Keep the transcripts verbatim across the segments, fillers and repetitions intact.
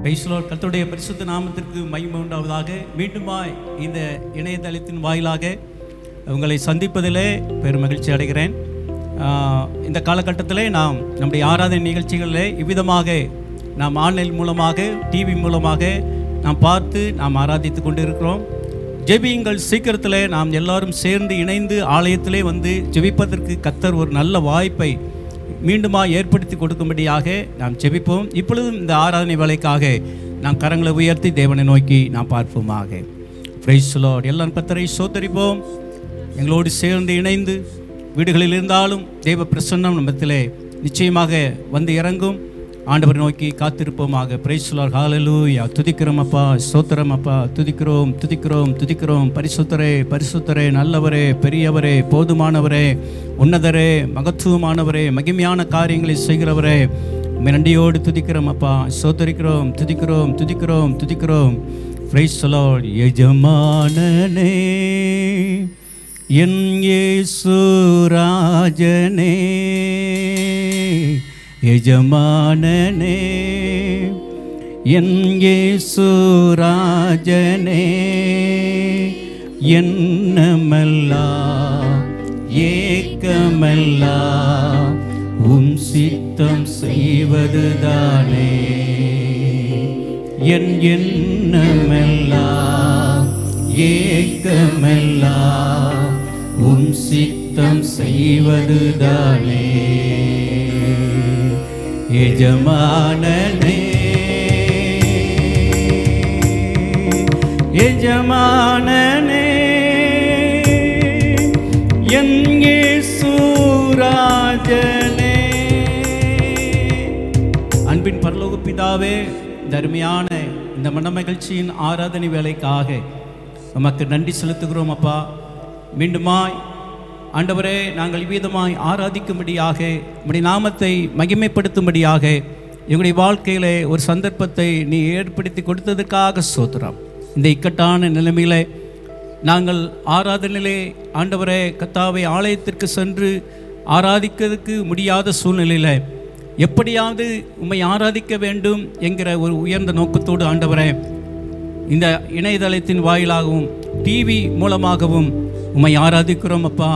Price the Lord. கர்த்தருடைய பரிசுத்த நாமத்திற்கு மகிமை உண்டாவதாக. மீண்டுமாய் இந்த இணையதளத்தின் வாயிலாக உங்களை சந்திப்பதிலே பெரும் மகிழ்ச்சி அடைகிறேன். இந்த காலகட்டத்திலே நாம் நம்முடைய ஆராதனை நிகழ்ச்சிகளிலே இவ்விதமாக நாம் ஆன்லைன் மூலமாக டிவி மூலமாக நாம் பார்த்து நாம் ஆராதித்து கொண்டு இருக்கிறோம். ஜெபியுங்கள் சீக்கிரத்தில் நாம் எல்லாரும் சேர்ந்து இணைந்து ஆலயத்திலே வந்து ஜெபிப்பதற்கு கர்த்தர் ஒரு நல்ல வாய்ப்பை மீண்டுமா ஏற்படுத்தி கொடுக்கும்படியாக நாம் ஜெபிப்போம். இப்பொழுதும் இந்த ஆராதனை வேலைக்காக நாம் கரங்களை உயர்த்தி தேவனை நோக்கி நாம் பார்ப்போமாக. Price the Lord. எல்லாம் கர்த்தரை ஸ்தோத்திரிப்போம். எங்களோடு சேர்ந்து இணைந்து வீடுகளில் இருந்தாலும் தேவ பிரசன்னம் நம்மத்திலே நிச்சயமாக வந்து இறங்கும். ஆண்டவரை நோக்கி காத்திருப்போமாக. Price the lord. ஹல்லேலூயா. துதிக்கிறோம் அப்பா, ஸ்தோத்திரம் அப்பா, துதிக்கிறோம் துதிக்கிறோம் துதிக்கிறோம். பரிசுத்தரே பரிசுத்தரே, நல்லவரே, பெரியவரே, போதுமானவரே, உன்னதரே, மகத்துவமானவரே, மகிமையான காரியங்களை செய்கிறவரே, நன்றியோடு துதிக்கிறோம் அப்பா, ஸ்தோத்திரிக்கிறோம் துதிக்கிறோம் துதிக்கிறோம் துதிக்கிறோம். Praise the lord. எஜமானனே என் இயேசு ராஜனே, எஜமானனே என் இயேசு ராஜனே, எண்ணமெல்லாம் ஏக்கமெல்லாம் உம் சித்தம் செய்வதுதானே. என் எண்ணமெல்லாம் ஏக்கமெல்லாம் உம் சித்தம் செய்வதுதானே. எஜமானனே எஜமானனே என் இயேசு ராஜனே. அன்பின் பரலோக பிதாவே, இந்த அருமையான இந்த மனமகிழ்ச்சியின் ஆராதனை வேலைக்காக நமக்கு நன்றி செலுத்துகிறோம் அப்பா. மீண்டுமாய் ஆண்டவரே, நாங்கள் இவ்விதமாய் ஆராதிக்கும்படியாக உம்முடைய நாமத்தை மகிமைப்படுத்தும்படியாக எங்களுடைய வாழ்க்கையிலே ஒரு சந்தர்ப்பத்தை நீ ஏற்படுத்தி கொடுத்ததுக்காக ஸ்தோத்திரம். இந்த இக்கட்டான நிலைமையிலே நாங்கள் ஆராதனையிலே ஆண்டவரே கர்த்தாவை ஆலயத்திற்கு சென்று ஆராதிக்கிறதுக்கு முடியாத சூழ்நிலையில் எப்படியாவது உம்மை ஆராதிக்க வேண்டும் என்கிற ஒரு உயர்ந்த நோக்கத்தோடு ஆண்டவரே இந்த இணையதளத்தின் வாயிலாகவும் டிவி மூலமாகவும் உம்மை ஆராதிக்கிறோம் அப்பா.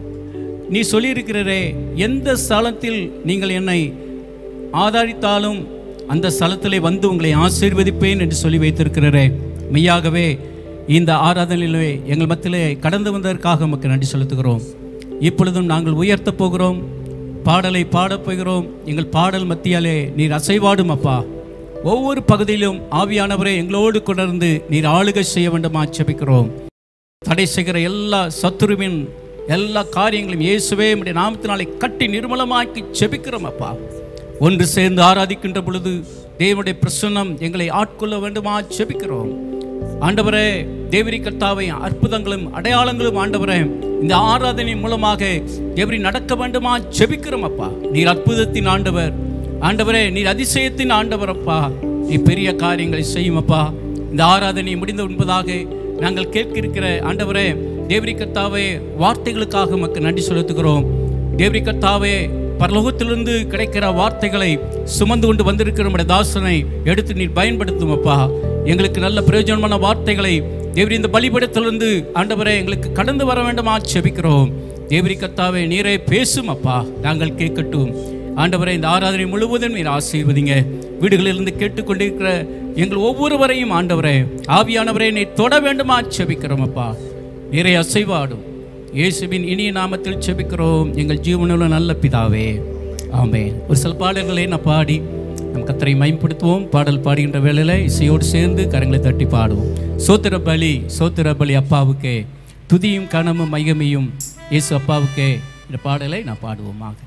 நீ சொல்லியிருக்கிறரே, எந்த ஸ்தலத்தில் நீங்கள் என்னை ஆதரித்தாலும் அந்த ஸ்தலத்திலே வந்து உங்களை ஆசீர்வதிப்பேன் என்று சொல்லி வைத்திருக்கிறரே. மெய்யாகவே இந்த ஆராதனையிலே எங்கள் மத்தியிலே கடந்து வந்ததற்காக உமக்கு நன்றி செலுத்துகிறோம். இப்பொழுதும் நாங்கள் உயர்த்தப் போகிறோம், பாடலை பாடப் போகிறோம். எங்கள் பாடல் மத்தியாலே நீர் அசைவாடும் அப்பா. ஒவ்வொரு பகுதியிலும் ஆவியானவரே எங்களோடு கொண்டு நீர் ஆளுகை செய்ய வேண்டுமா ஜெபிக்கிறோம். தடை செய்கிற எல்லா சத்துருவின் எல்லா காரியங்களையும் இயேசுவே உம்முடைய நாமத்தினாலே கட்டி நிர்மலமாக்கி ஜெபிக்கிறோம் அப்பா. ஒன்று சேர்ந்து ஆராதிக்கின்ற பொழுது தேவனுடைய பிரசன்னம் எங்களை ஆட்கொள்ள வேண்டுமா ஜெபிக்கிறோம். ஆண்டவரே, தேவரி கர்த்தாவை அற்புதங்களும் அடையாளங்களும் ஆண்டவரே இந்த ஆராதனை மூலமாக தேவரி நடக்க வேண்டுமா ஜெபிக்கிறோம் அப்பா. நீர் அற்புதத்தின் ஆண்டவர் ஆண்டவரே, நீர் அதிசயத்தின் ஆண்டவர் அப்பா. நீ பெரிய காரியங்களை செய்யும் அப்பா. இந்த ஆராதனை முடிந்த முன்பதாக நாங்கள் கேட்க இருக்கிற ஆண்டவரே தேவரி கர்த்தாவே வார்த்தைகளுக்காக உமக்கு நன்றி செலுத்துகிறோம். தேவரி கர்த்தாவே, பரலோகத்திலிருந்து கிடைக்கிற வார்த்தைகளை சுமந்து கொண்டு வந்திருக்கிற நம்முடைய தாசனை எடுத்து நீர் பயன்படுத்தும் அப்பா. எங்களுக்கு நல்ல பிரயோஜனமான வார்த்தைகளை தேவரி இந்த பலிபீடத்திலிருந்து ஆண்டவரே எங்களுக்கு கடந்து வர வேண்டுமா ஜெபிக்கிறோம். தேவரி கர்த்தாவே, நீரே பேசும் அப்பா, நாங்கள் கேட்கட்டும். ஆண்டவரே, இந்த ஆராதனை முழுவதும் நீர் ஆசீர்வதிங்க. வீடுகளிலிருந்து கேட்டுக்கொண்டிருக்கிற எங்கள் ஒவ்வொருவரையும் ஆண்டவரே ஆவியானவரே நீர் தொட வேண்டுமா ஜெபிக்கிறோம் அப்பா. நீரே அசைவாடும். இயேசுவின் இனிய நாமத்தில் ஜெபிக்கிறோம் எங்கள் ஜீவனுள்ள நல்ல பிதாவே, ஆமென். ஒரு சில பாடல்களை நான் பாடி நம் கர்த்தரை மகிமைப்படுத்துவோம். பாடல் பாடுகின்ற வேளையில் இசையோடு சேர்ந்து கரங்களை தட்டி பாடுவோம். சோத்திர பலி சோத்திர பலி அப்பாவுக்கே, துதியும் கனமும் மகிமையும் இயேசு அப்பாவுக்கே. இந்த பாடலை நான் பாடுவோமாக.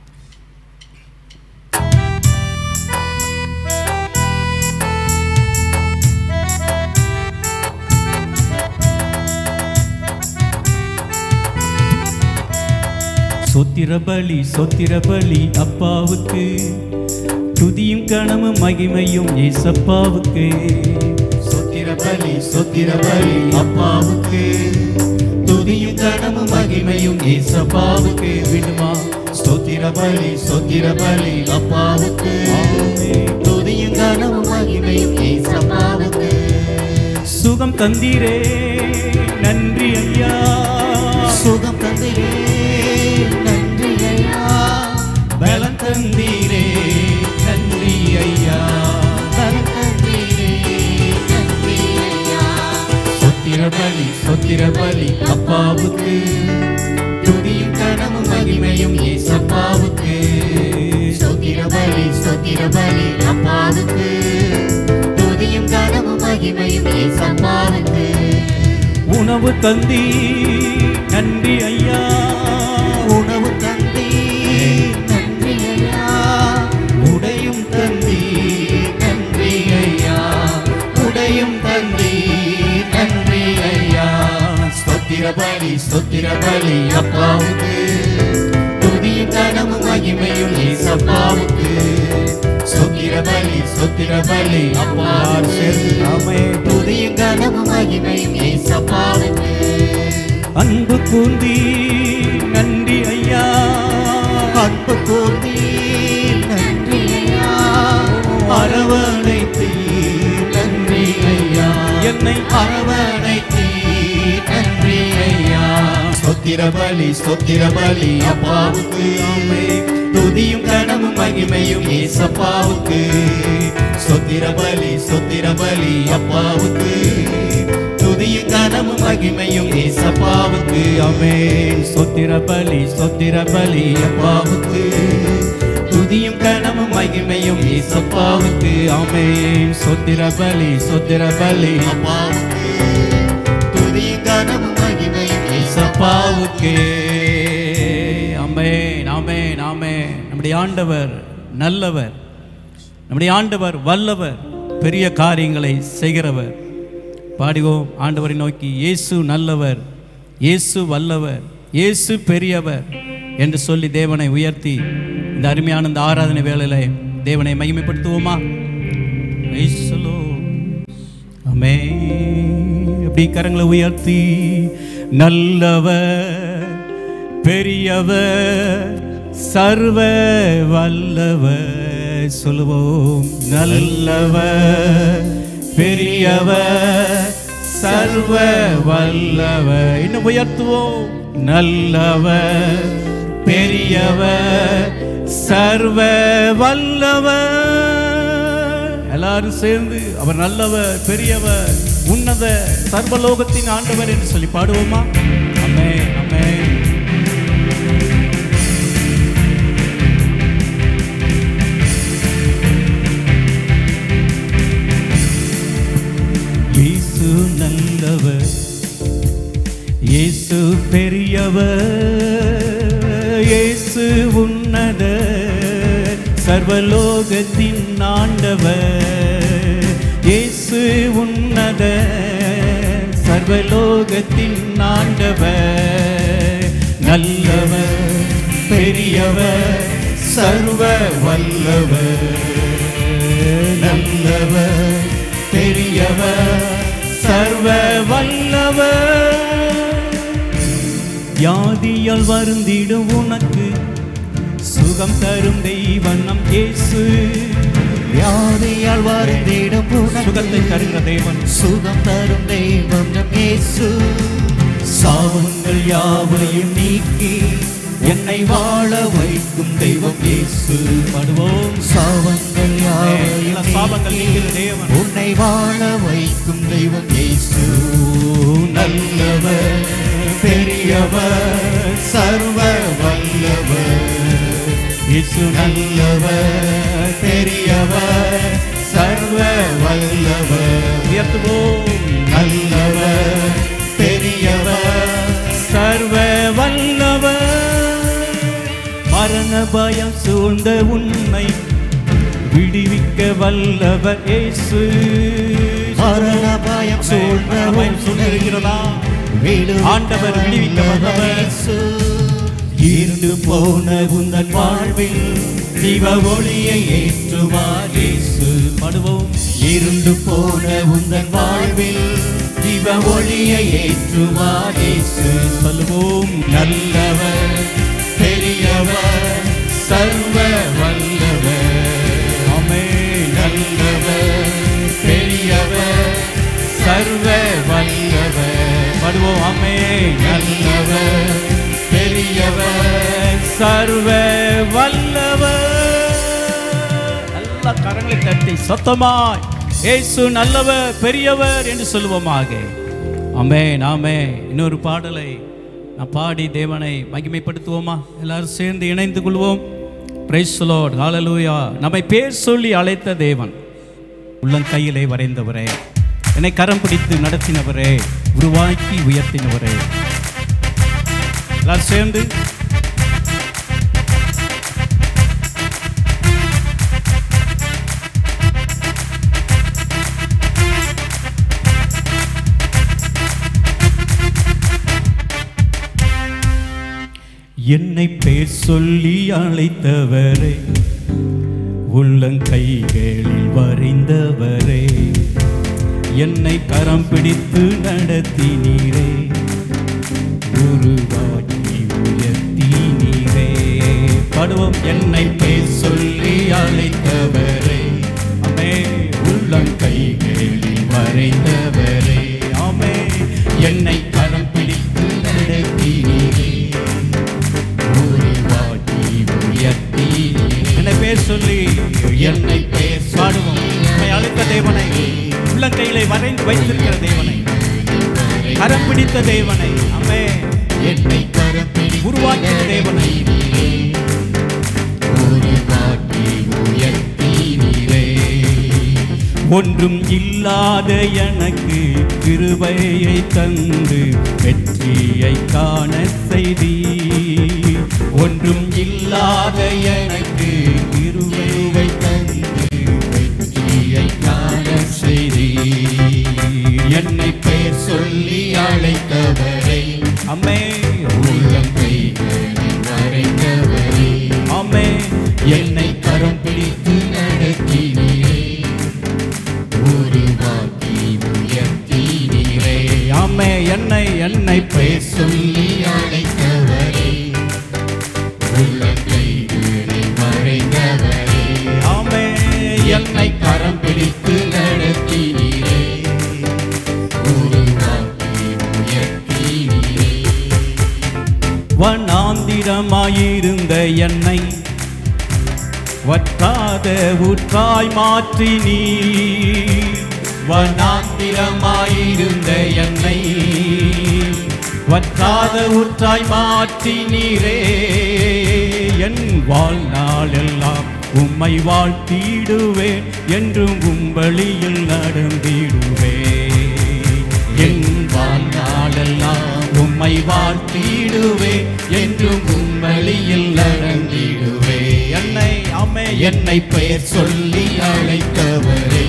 சோத்திர பலி சோத்திர பலி அப்பாவுக்கு, துதியும் கனமும் மகிமையும் ஏசப்பாவுக்கு. சோத்திர பலி சோத்திர பலி அப்பாவுக்கு, துதியும் கனமும் மகிமையும் ஏசப்பாவுக்கு. விடுமா ஸ்தோத்திர பலி ஸ்தோத்திர பலி அப்பாவுக்கு, துதியும் கனமும் மகிமையும் ஏசப்பாவுக்கு. தந்தீரே நன்றி ஐயா, சுகம் தந்தீரே நன்றி ஐயா, பலம் தந்தீரே நன்றி ஐயா, பலம் தந்தீரே நன்றி ஐயா. சொத்திர பலி சொத்திர பலி அப்பாவுக்கு, துதியும் கனமும் மகிமையும் ஏசப்பாவுக்கு. சொத்திர பலி சொத்திர பலி அப்பாவுக்கு, துதியும் கனமும் மகிமையும் ஏசப்பாவுக்கு. உணவு தந்தி நன்றி ஐயா, உணவு தந்தி நன்றி ஐயா, உடையும் தந்தி நன்றி ஐயா, உடையும் தந்தி நன்றி ஐயா. ஸ்தோத்திர பலி ஸ்தோத்திர பலி அப்பாவுக்கு, துதியும் கனமும் மகிமையும் ஏசப்பாவுக்கு. ஸ்தோத்திர பலி ஸ்தோத்திர பலி அப்பாவுக்கு, துதியும் கனமும் மகிமையும் ஏசப்பாவுக்கு. அன்பு கூந்தி நன்றி ஐயா, அன்பு கூந்தி நன்றி ஐயா, அரவணைத்தி நன்றி ஐயா, என்னை அரவணைத்தி நன்றி ஐயா. ஸ்தோத்திர பலி ஸ்தோத்திர பலி அப்பாவுக்கு, துதியும் கனமும் மகிமையும் ஏசப்பாவுக்கு. ஸ்தோத்திர பலி ஸ்தோத்திர பலி அப்பாவுக்கு, துதியும் கனமும் மகிமையும் ஏசப்பாவுக்கு. ஆமென். ஸ்தோத்திர பலி ஸ்தோத்திர பலி அப்பாவுக்கு, துதியும் கனமும் மகிமையும் ஏசப்பாவுக்கு. ஆமென். ஸ்தோத்திர பலி ஸ்தோத்திர பலி அப்பாவுக்கு, துதியும் கனமும் மகிமையும் ஏசப்பாவுக்கு. ஆமென் ஆமென் ஆமென். நம்முடைய ஆண்டவர் நல்லவர், நம்முடைய ஆண்டவர் வல்லவர், பெரிய காரியங்களை செய்கிறவர். பாடுவோம் ஆண்டவரை நோக்கி, இயேசு நல்லவர், இயேசு வல்லவர், இயேசு பெரியவர் என்று சொல்லி தேவனை உயர்த்தி இந்த அருமையான இந்த ஆராதனை வேளையில தேவனை மகிமைப்படுத்துவோமா? ஆமென். அப்படி கரங்களை உயர்த்தி, நல்லவர் பெரியவர் சர்வ வல்லவர் சொல்லுவோம். நல்லவர் பெரியவர் சர்வ வல்லவர். இன்னும் உயர்த்துவோம். நல்லவர் பெரியவர் சர்வ வல்லவர். எல்லாரும் சேர்ந்து அவர் நல்லவர், பெரியவர், உன்னத சர்வலோகத்தின் ஆண்டவர் என்று சொல்லி பாடுவோமா? ஆமென் ஆமென். இயேசு நல்லவர், இயேசு பெரியவர், இயேசு உன்னத சர்வலோகத்தின் ஆண்டவர். இயேசு உன்னத சர்வலோகத்தின் ஆண்டவர். நல்லவர் பெரியவர் சர்வ வல்லவர். நல்லவர் பெரியவர் சர்வ வல்லவர். வியாதியால் வருந்திடும் உனக்கு சுகம் தரும் தெய்வம் நம் இயேசு. வியாதியால் வருந்திடும் உனக்கு சுகத்தை தருகிற தேவன், சுகம் தரும் தெய்வம் நம் இயேசு. சாபங்கள் யாவையும் நீக்கி என்னை வாழ வைக்கும் தெய்வம் இயேசு. பாடுவோம். சாபங்கள் யாவையும் சாபங்கள் நீக்கிற தேவன், உன்னை வாழ வைக்கும் தெய்வம் இயேசு. நல்லவர் பெரியவர் சர்வ வல்லவர். இயேசு நல்லவர் பெரியவர் சர்வ வல்லவர். உயர்த்துவோம். நல்லவர் பெரியவர் சர்வ வல்லவர். மரண பயம் சூழ்ந்த உன்னை விடுவிக்க வல்லவர் இயேசு. மரண பயம் சூழ்ந்த பயம் சூழ்ந்திருக்கிறதா? ஆண்டவர் விடுவிக்க வல்லவர். இருண்டு போன உந்தன் வாழ்வில் ஜீவ ஒளியை ஏற்றுவார் இயேசு. பாடுவோம். இருண்டு போன உந்தன் வாழ்வில் ஜீவ ஒளியை ஏற்றுவார் இயேசு. சொல்லுவோம். நல்லவர் பெரியவர் சர்வ வல்லவர். ஆமென். நல்லவர் பெரியவர் சர்வ ஆமென். நல்லவர் பெரியவர் சர்வ வல்லவர். எல்லா கரங்களை தட்டி சத்தமாய் இயேசு நல்லவர் பெரியவர் என்று சொல்லுவோமாக. ஆமென் ஆமென். இன்னொரு பாடலை நான் பாடி தேவனை மகிமைப்படுத்துவோமா? எல்லாரும் சேர்ந்து இணைந்து கொள்வோம். Praise the lord, hallelujah. நம்மை பேர் சொல்லி அழைத்த தேவன், உள்ளங்கையிலே வரைந்தவரே, என்னை கரம் பிடித்து நடத்தினவரே, உருவாக்கி உயர்த்தினவரே. எல்லாரும் சேர்ந்து என்னை பேர் சொல்லி அழைத்தவரே, உள்ளங்கைகளில் வரைந்தவரே, என்னை கரம் பிடித்து நடத்தினீரே, உருவாக்கி உயர்த்தினீரே. பாடுவோம். என்னை பேர் சொல்லி அழைத்தவரே, ஆமே, உள்ளங்கைகளில் வரைந்தவரே, ஆமே, என்னை கரம் பிடித்து நடத்தினீரே, என்னை பேர் சொல்லி என்னை பேர் பாடுவோம். நம்மை அழைத்த தேவனை, உள்ளங்கையிலே வரைந்து வைத்திருக்கிற தேவனை, கரம் பிடித்த தேவனை, அம்மே, என்னை கரம் பிடித்து உருவாக்கிய தேவனை, உருவாக்கி உயர்த்தினீரே. ஒன்றும் இல்லாத எனக்கு கிருபையை தந்து வெற்றியை காண செய்தி. ஒன்றும் இல்லாத எனக்கு கிருபையை தந்து வெற்றியை காண செய்தி. என்னை பெயர் சொல்லி அழைத்தவரை, அம்மே, உள்ளங்கைகளில் வரைந்தவரே, அம்மே, என்னை கரம் பிடித்து நடத்தினீரே, உருவாக்கி உயர்த்தினீரே. அம்மே, என்னை என்னை பெயர் சொல்லி அழைத்தவரே, உள்ளங்கைகளில் வரைந்தவரே, அம்மே, என்னை கரம் பிடித்து நடத்தினீரே, உருவாக்கி உயர்த்தினீரே. வனாந்திரமாயிருந்த என்னை வற்றாத ஊற்றாய் மாற்றி நீ. வனாந்திரமாயிருந்த என்னை வற்றாத ஊற்றாய் மாற்றி நீரே. என் வாழ்நாள் எல்லாம் உம்மை வாழ்த்திடுவேன், என்றும் உம் வழியில் நடந்திடுவேன். என் வாழ்நாளெல்லாம் உம்மை வாழ்த்திடுவேன், என்றும் உம் வழியில் நடந்திடுவேன். என்னை அம்மே, என்னை பெயர் சொல்லி அழைத்தவரே,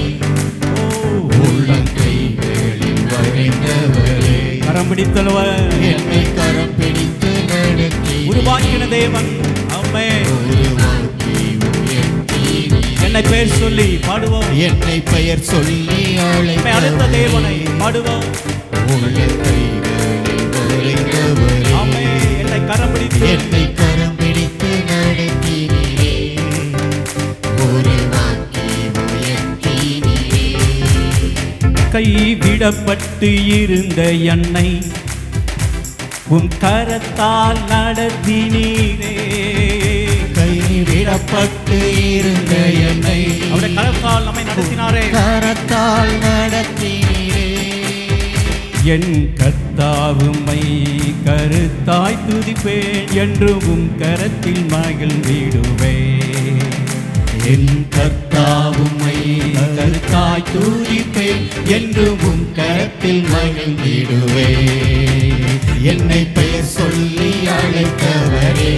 உள்ளங்கைகளில் வரைந்தவரே, கரம் பிடித்தவர், என்னை கரம் பிடித்து நடத்தி உருவாக்கின தேவன், அம்மே, உருவாக்கி உயர்த்தினீரே. என்னை பேர் சொல்லி பாடுவோம். என்னை பெயர் சொல்லி நம்மை அழைத்த தேவனை பாடுவோம். உள்ளங்கைகளில் வரைந்தவரே, அம்மே, என்னை கரம் பிடித்து என்னை கரம் பிடித்து நடத்தினீரே, உருவாக்கி உயர்த்தினீரே. கைவிடப்பட்டு இருந்த என்னை உம் கரத்தால் நடத்தினீரே. கைவிடப்பட்டு இருந்த என்னை அவருடைய கரத்தால் நம்மை நடத்தினாரே. கரத்தால் நடத்தினீரே. என் கர்த்தாவும்மை கருத்தாய் துதிப்பேன், என்றும் உம் கரத்தில் மகிழ்ந்திடுவேன். என் கர்த்தாவும்மை கருத்தாய் துதிப்பேன், என்றும் உம் கரத்தில் மகிழ்ந்திடுவேன். என்னை பெயர் சொல்லி அழைத்தவரே,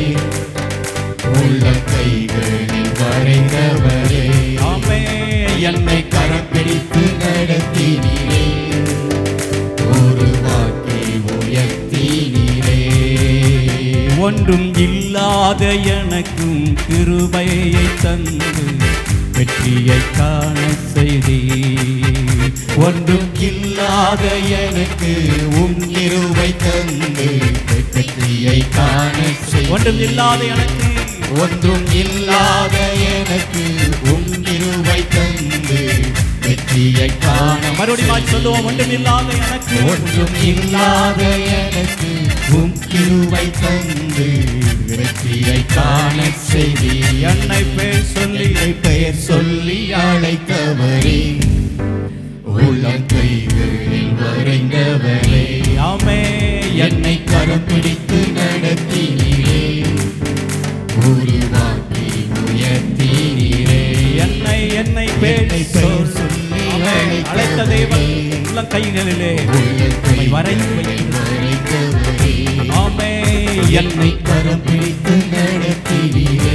உள்ளங்கைகளில் வரைந்தவரே, ஆமே, என்னை கரம் பிடித்து நடத்தினீரே, உருவாக்கி உயர்த்தினீரே. ஒன்றும் இல்லாத எனக்கும் கிருபையை தந்து வெற்றியை காண செய்தி. ஒன்றும் இல்லாத எனக்கு உம் கிருபை தந்து வெற்றியை காண செய். ஒன்றும் இல்லாத எனக்கு ஒன்றும் இல்லாத எனக்கு உம் கிருபை தந்து வெற்றியை காண மறுபடியும் சொல்லுவோம். ஒன்றும் இல்லாத எனக்கு ஒன்றும் இல்லாத எனக்கு உம் கிருபை தந்து வெற்றியை காண செய்தி. என்னை பெயர் சொல்லி பெயர் சொல்லி அழைத்தவரே, உள்ளம் கைகளில் வரைந்தவரே, ஆமே என்னை கரம் பிடித்து நடத்தினீரே, உருவாக்கி உயர்த்தினீரே. என்னை என்னை பெயர் சொல்லி அழைத்த தேவன் உள்ளம் கைகளிலே வரைந்து வைத்தவரே, ஆமே என்னை கரம் பிடித்து நடத்தினீரே,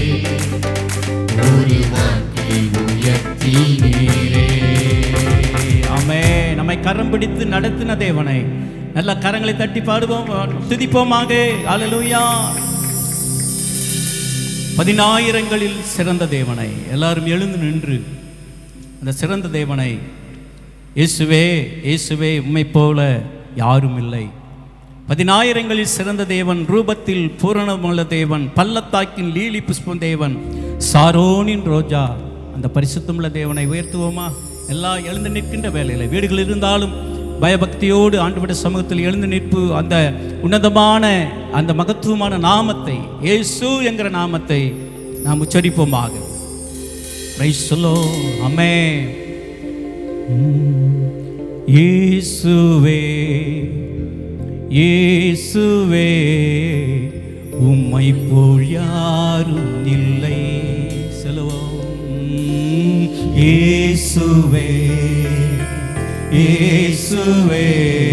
உருவாக்கி உயர்த்தினீரே. ஆமே நம்மை கரம் பிடித்து நடத்தின தேவனை நல்ல கரங்களை தட்டி பாடுவோம், துதிப்போமாக. அல்லேலூயா. பதினாயிரங்களில் சிறந்த தேவனை எல்லாரும் எழுந்து நின்று அந்த சிறந்த தேவனை, இயேசுவே இயேசுவே உம்மை போல யாரும் இல்லை. பதினாயிரங்களில் சிறந்த தேவன், ரூபத்தில் பூரணமுள்ள தேவன், பள்ளத்தாக்கின் லீலி புஷ்பம் தேவன், சாரோனின் ரோஜா, அந்த பரிசுத்தமுள்ள தேவனை உயர்த்துவோமா? எல்லாம் எழுந்து நிற்கின்ற வேலையில் வீடுகள் இருந்தாலும் பயபக்தியோடு ஆண்டவருடைய சமூகத்தில் எழுந்து நிற்பு அந்த உன்னதமான அந்த மகத்துவமான நாமத்தை, இயேசு என்கிற நாமத்தை நாம் உச்சரிப்போமாக. Price the Lord. ஆமென். இயேசுவே இயேசுவே உம்மை போல் யாரும் இல்லை. சொல்லுவோம். இயேசுவே இயேசுவே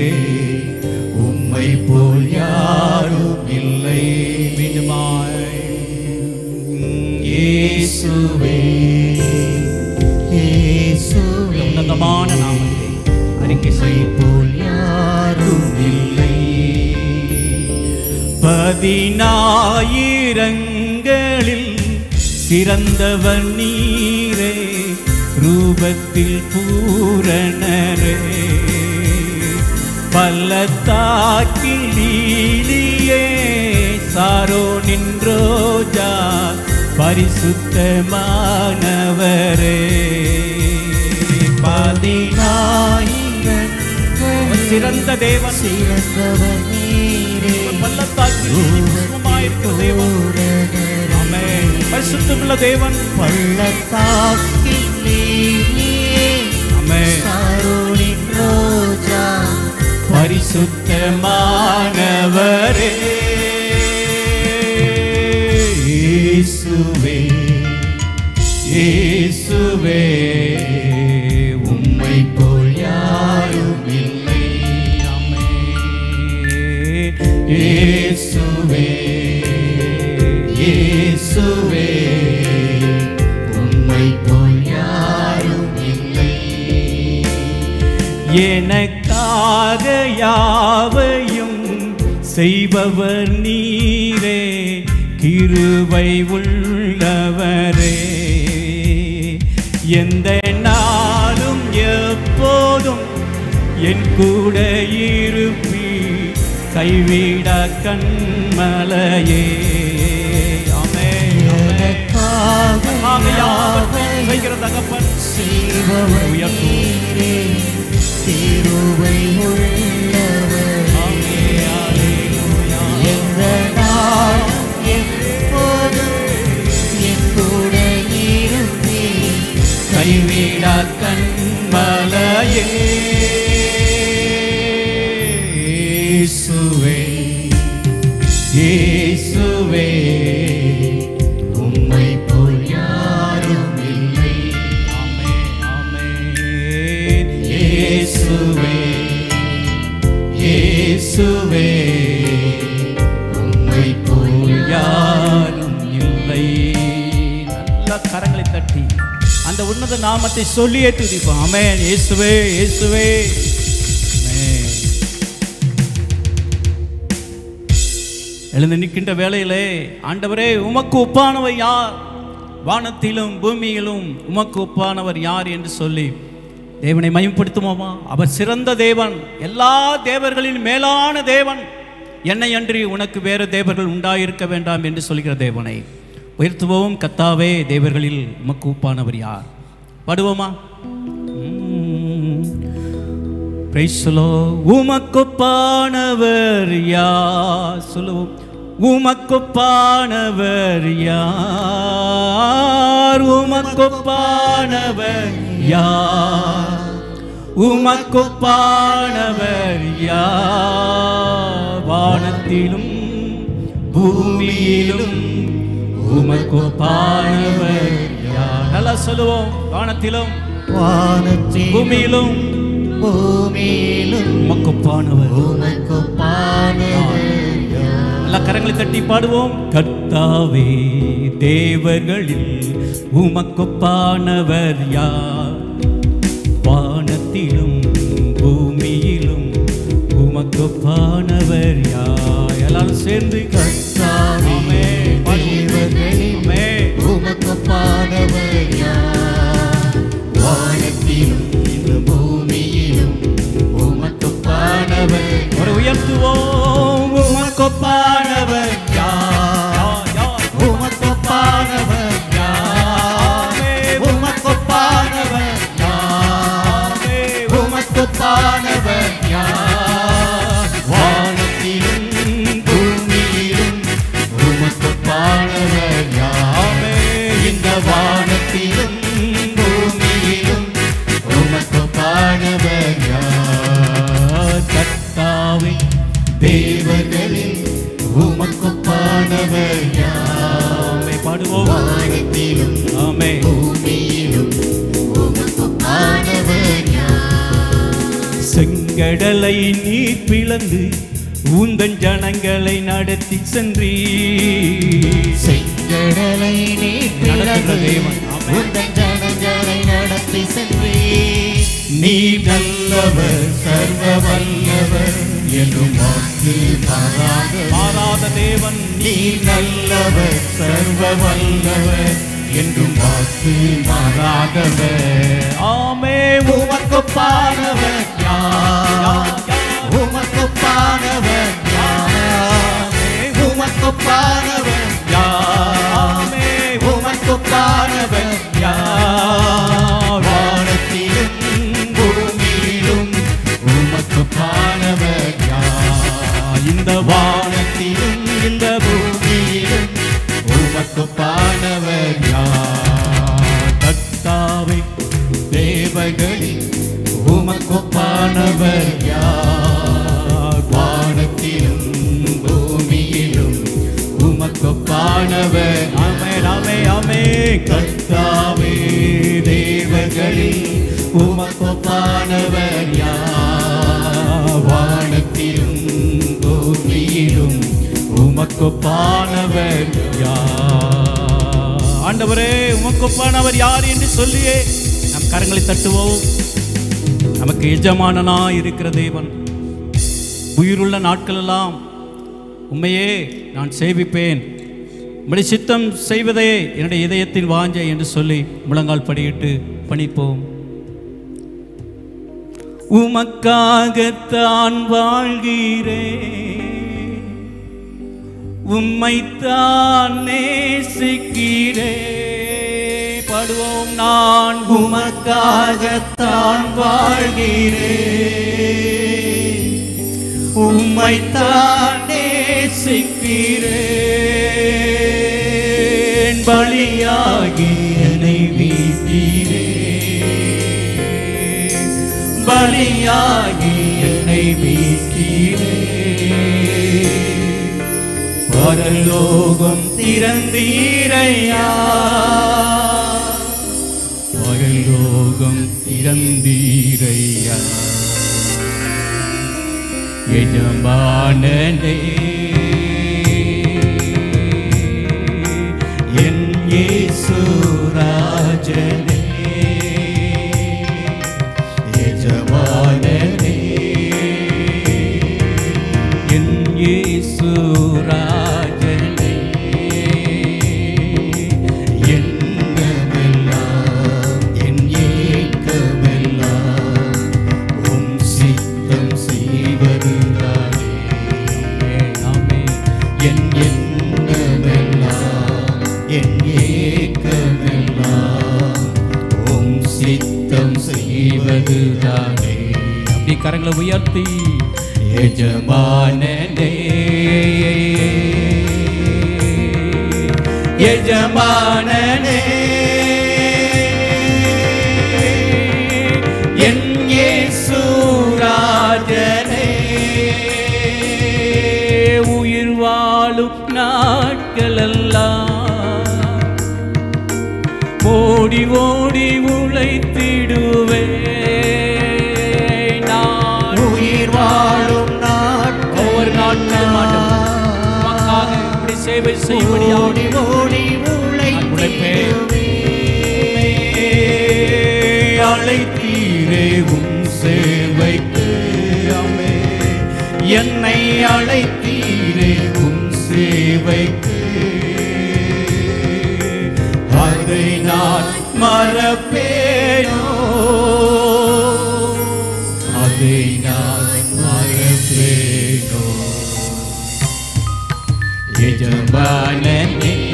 உம்மை போல் யாரும் இல்லை. மீண்டுமாய் இயேசுவே இயேசுவே உன்னதமான நாமத்தை அறிக்கை செய்யும் போல் யாரும் இல்லை. பதினாயிரங்களில் சிறந்தவன் நீரே, ரூபத்தில் பூரணரே, பள்ளத்தாக்கில் லீலியே, சாரோனின் ரோஜா, பரிசுத்தமானவரே. பதினாயிரங்களில் சிறந்த தேவன், சிறந்தவன் நீரே, பள்ளத்தாக்கில் புஷ்பமாயிருக்கிற தேவன், ஆமென். பரிசுத்தமுள்ள தேவன், பள்ளத்தாக்கில் லீலியே, ஆமென். சாரோனின் ரோஜா, பரிசுத்தமானவரே. இயேசுவே இயேசுவே உம்மை போல் யாரும் இல்லை. ஆமென். இயேசுவே இயேசுவே உம்மை போல் யாரும் இல்லை. எனக்காக யாவையும் செய்பவர் நீரே, கிருபை உள்ளவரே, எந்த நாளும் எப்போதும் என் கூட இருப்பி, கைவிட கண்மலையே. ஆமென். எனக்காக யாவையும் செய்கிற தகப்பன் செய்பவர் நீரே, கிருபை உள்ளவர், எந்த நாள் எப்போதும் என் கூட இருப்பீர், கைவிட கண்மலையே. இயேசுவே இயேசுவே உம்மை போல் யாரும் இல்லை. ஆமென். ஆமென். இயேசுவே இயேசுவே உம்மை போல் யாரும் இல்லை. நல்ல கரங்களை தட்டி அந்த உன்னத நாமத்தை சொல்லியே துதிப்போம். ஆமென். இயேசுவே இயேசுவே. ஆமென். எழுந்து நிற்கின்ற வேளையிலே ஆண்டவரே உமக்கு ஒப்பானவர் யார், வானத்திலும் பூமியிலும் உமக்கு ஒப்பானவர் யார் என்று சொல்லி தேவனை மகிமைப்படுத்துவோமா? அவர் சிறந்த தேவன், எல்லா தேவர்களின் மேலான தேவன், என்னை அன்றி உனக்கு வேறு தேவர்கள் உண்டாயிருக்க வேண்டாம் என்று சொல்கிற தேவனை உயர்த்துவோம். கத்தாவே தேவர்களில் உமக்கு ஒப்பானவர் யார்? பாடுவோமா? பிரைஸ்லோ. உமக்கொப்பானவர் யார் சொல்லுவோம். உமக்கொப்பானவர் யார்? உமக்கொப்பானவர் யார்? உமக்கொப்பானவர் யார்? வானத்திலும் பூமியிலும் உமக்கொப்பானவர் யார்? நல்லா சொல்லுவோம். வானத்திலும் வானத்திலும் பூமியிலும் பூமியிலும் உமக்கொப்பானவர் உமக்கொப்பானவர் யார்? எல்லா கரங்களை தட்டி பாடுவோம். கர்த்தாவே தேவர்களில் உமக்கொப்பானவர் யார்? வானத்திலும் பூமியிலும் உமக்கொப்பானவர் யார்? எல்லாரும் சேர்ந்து கர்த்தாவே தேவர்களில் உமக்கொப்பானவர் யார்? வானத்திலும் இந்த பூமியிலும் உமக்கொப்பானவர். ஒரு உயர்த்துவோம். உமக்கொப்பானவர் யார்? உமக்கொப்பானவர் யார்? உமக்கொப்பானவர் யார்? உமக்கொப்பானவர் யார்? வானத்திலும் பூமியிலும் உமக்கொப்பானவர் யார்? இந்த வானத்திலும் பூமியிலும் உமக்கொப்பானவர் யார்? கர்த்தாவே தேவர்களில் உமக்கொப்பானவர் யார்? பாடுவோம். வானத்திலும் ஆமே பூமியிலும் உமக்கொப்பானவர் யார்? செங்கடலை நீ பிளந்து உந்தன் ஜனங்களை நடத்தி சென்றீ. செங்கடலை நீ பிளந்து உந்தன் ஜனங்களை நடத்தி சென்றீ. நீ நல்லவர் சர்வ வல்லவர் என்னும் வாக்கு மாறாத மாறாத தேவன். நீ நல்லவர் சர்வ வல்லவர் என்றும் வாக்கு மாறாதவர். ஆமே. உமக்கொப்பானவர் யார்? உமக்கொப்பானவர் யார்? உமக்கொப்பானவர் யார்? உமக்கொப்பானவர் யார்? வானத்திலும் பூமியிலும் உமக்கொப்பானவர் யார்? இந்த வானத்திலும் இந்த பூமியிலும் உமக்கொப்பானவர் யார்? கர்த்தாவே தேவர்களில் உமக்கொப்பானவர் யார்? வானத்திலும் பூமியிலும் உமக்கொப்பானவர். ஆமே ஆமே ஆமே. கர்த்தாவே தேவர்களில் உமக்கொப்பானவர் யார்? வானத்திலும் பூமியிலும் உமக்கொப்பானவர் யார்? ஆண்டவரே உமக்கொப்பானவர் யார் என்று சொல்லியே நம் கரங்களை தட்டுவோம். நமக்கு எஜமானனா இருக்கிற தேவன். உயிருள்ள நாட்களெல்லாம் உம்மையே நான் சேவிப்பேன், உம்முடைய சித்தம் செய்வதே என்னுடைய இதயத்தின் வாஞ்சை என்று சொல்லி முழங்கால் படியிட்டு பணிப்போம். உமக்காகத்தான் வாழ்கிறேன், உம்மைத்தான் நேசிக்கிறேன். பாடுவோம். நான் உமக்காகத்தான் வாழ்கிறேன், உம்மைத்தான் நேசிக்கிறேன். பலியாகி என்னை மீட்டீரே, பலியாகி என்னை மீட்டீரே. பரலோகம் திறந்தீரையா, பரலோகம் திறந்தீரையா. எஜமானனே என் இயேசு ராஜனே, எஜமானனே என் இயேசு ராஜனே. எண்ணமெல்லாம் என் ஏக்கமெல்லாம் உம் சித்தம் செய்வதுதானே. ஆமே. என் எண்ணமெல்லாம் என் ஏக்கமெல்லாம் உம் சித்தம் செய்வதுதானே. நீ கரங்களை உயர்த்தி எஜமானனே எஜமானனே என் இயேசு ராஜனே உயிர் வாழும் நாட்களெல்லாம் ஓடி ஓடி உழைத்திடுவே நான் உயிர் வாழும் ஒவ்வொரு நாட்கள் மாட்டோம் மக்களாக இப்படி சேவை செய்யும்படியாக ஓடி ஓடி உழைத்திடுவே அழைத்தீரே உம் சேவைக்கு அமே என்னை அழைத்தீரே உம் சேவைக்கு அதை நான் மறப்பேனோ அதை நான் மறப்பேனோ எஜமானனே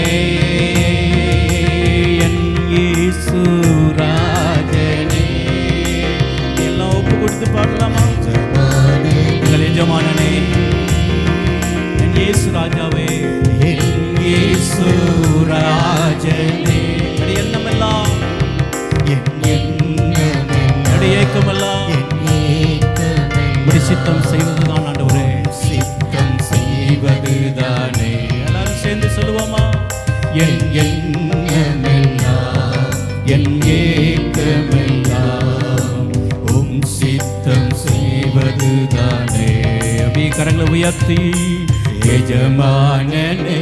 என் இயேசு ராஜனே எல்லாம் ஒப்பு கொடுத்து பாடலாமா? எங்கள் எஜமானனே என் இயேசு ராஜாவே என் இயேசு ராஜனே என்னுடைய எண்ணமெல்லாம் என் எண்ணமெல்லாம் என்னுடைய ஏக்கமெல்லாம் இப்படி சித்தம் செய்வதுதான் ஆண்டவரே. சித்தம் செய்வதுதானே எல்லாரும் சேர்ந்து சொல்லுவோமா? என் எண்ணமெல்லாம் என் ஏக்கமெல்லாம் உம் சித்தம் செய்வதுதானே அப்படியே கரங்களை உயர்த்தி எஜமானனே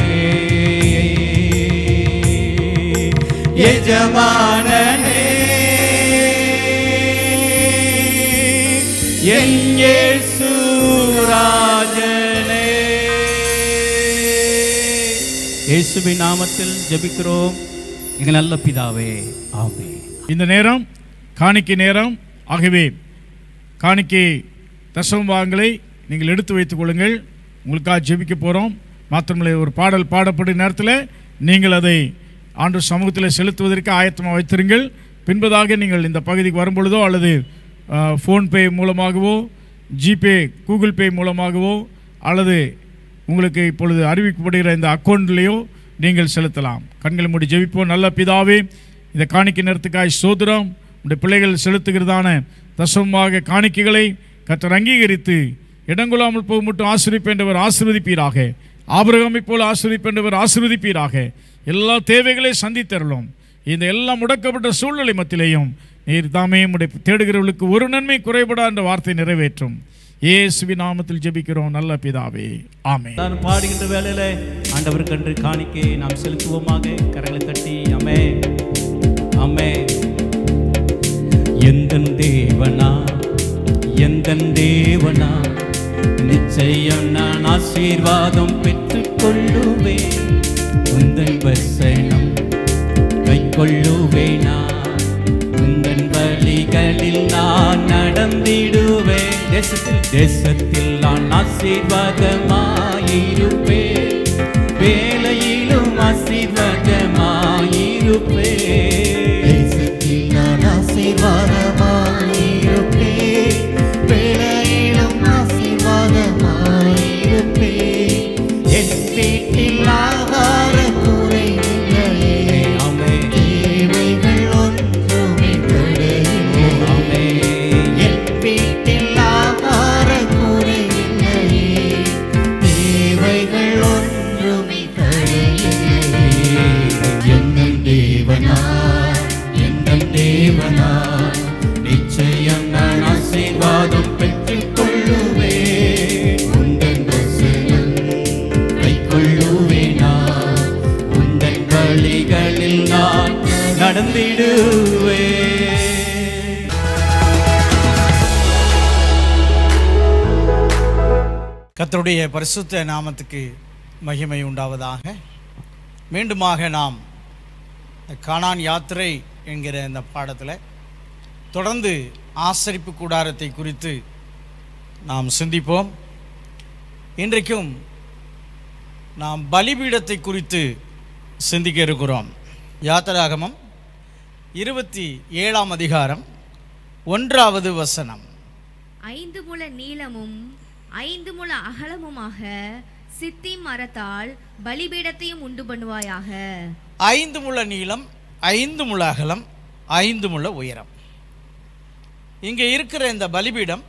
எஜமானனே என் இயேசு ராஜனே இயேசுவின் நாமத்தில் ஜெபிக்கிறோம் எங்கள் நல்ல பிதாவே, ஆமென். இந்த நேரம் காணிக்கை நேரம். ஆகவே காணிக்கை தசமபாகங்களை நீங்கள் எடுத்து வைத்துக் கொள்ளுங்கள். உங்களுக்காக ஜெபிக்க போகிறோம். மாத்திரமில்லை, ஒரு பாடல் பாடப்படும் நேரத்தில் நீங்கள் அதை ஆண்டவர் சமூகத்தில் செலுத்துவதற்கு ஆயத்தமாக வைத்திருங்கள். பின்பதாக நீங்கள் இந்த பகுதிக்கு வரும்பொழுதோ அல்லது ஃபோன்பே மூலமாகவோ ஜிபே கூகுள் பே மூலமாகவோ அல்லது உங்களுக்கு இப்பொழுது அறிவிக்கப்படுகிற இந்த அக்கௌண்ட்லேயோ நீங்கள் செலுத்தலாம். கண்களை மூடி ஜெபிப்போம். நல்ல பிதாவே, இந்த காணிக்கை நேரத்துக்காய் சோதரம் உடைய பிள்ளைகள் செலுத்துகிறதான தசமமாக காணிக்கைகளை கர்த்தர் அங்கீகரித்து இடங்கொள்ளாமல் போக மட்டும் ஆசீர்வதிப்பேன்றவர் ஆசீர்வதிப்பீராக. ஆபிரகாமை போல ஆசீர்வதிப்பேன்றவர் ஆசீர்வதிப்பீராக. எல்லா தேவைகளையும் சந்தித்தரலும். இந்த எல்லாம் முடக்கப்பட்ட சூழ்நிலை மத்தியிலேயும் நீர் தாமே உடைய தேடுகிறவர்களுக்கு ஒரு நன்மை குறைபடா என்ற வார்த்தை நிறைவேற்றும். இயேசுவின் நாமத்தில் ஜெபிக்கிறோம் நல்ல பிதாவே, ஆமென். நான் பாடுகின்ற வேளையில ஆண்டவருக்கு அன்று காணிக்கை நாம் செலுத்துவோமாக. கரங்களை தட்டி ஆமே ஆமே. எந்தன் தேவனா எந்தன் தேவனா நிச்சயம் நான் ஆசீர்வாதம் பெற்றுக் கொள்ளுவேன். உந்தன் வசனம் கை கொள்ளுவேனா. உந்தன் வழிகளில் நான் நடந்திடுவேன். தேசத்தில் தேசத்தில் நான் ஆசீர்வாதமாயிருப்பேன். வேலையிலும் ஆசீர்வாதமாயிருப்பேன். தேசத்தில் நான் ஆசீர்வாதமாயிருப்பேன். வேளையிலும் ஆசீர்வாதமாயிருப்பேன். என் வீட்டில் ஆகார குறை இல்லையே. தேவைகள் ஒன்றுமே தடையில்லை. என் வீட்டில் ஆகார குறை இல்லையே. தேவைகள் ஒன்றுமே தடையில்லை. எங்கள் தேவனா எங்கள் தேவனா நிச்சயம் நான் ஆசீர்வாதம் பெற்றுக் கொள்ளுவேன். உந்தன் வசனம் கை கொள்ளுவேனா. உந்தன் வழிகளில் நான் நடந்திடுவேன். கர்த்தருடைய பரிசுத்த நாமத்துக்கு மகிமை உண்டாவதாக. மீண்டுமாக நாம் கானான் யாத்திரை என்கிற இந்த பாடத்தில் தொடர்ந்து ஆசரிப்பு கூடாரத்தை குறித்து நாம் சிந்திப்போம். இன்றைக்கும் நாம் பலிபீடத்தை குறித்து சிந்திக்க இருக்கிறோம். யாத்திராகமம் இருபத்தி ஏழாம் அதிகாரம் ஒன்றாவது வசனம். ஐந்து முழ நீளமும் ஐந்து முழ அகலமுமாக சித்திம் மரத்தால் பலிபீடத்தையும் உண்டு பண்ணுவாயாக. ஐந்து முழ நீளம், ஐந்து முழ அகலம், ஐந்து முழ உயரம். இங்கே இருக்கிற இந்த பலிபீடம்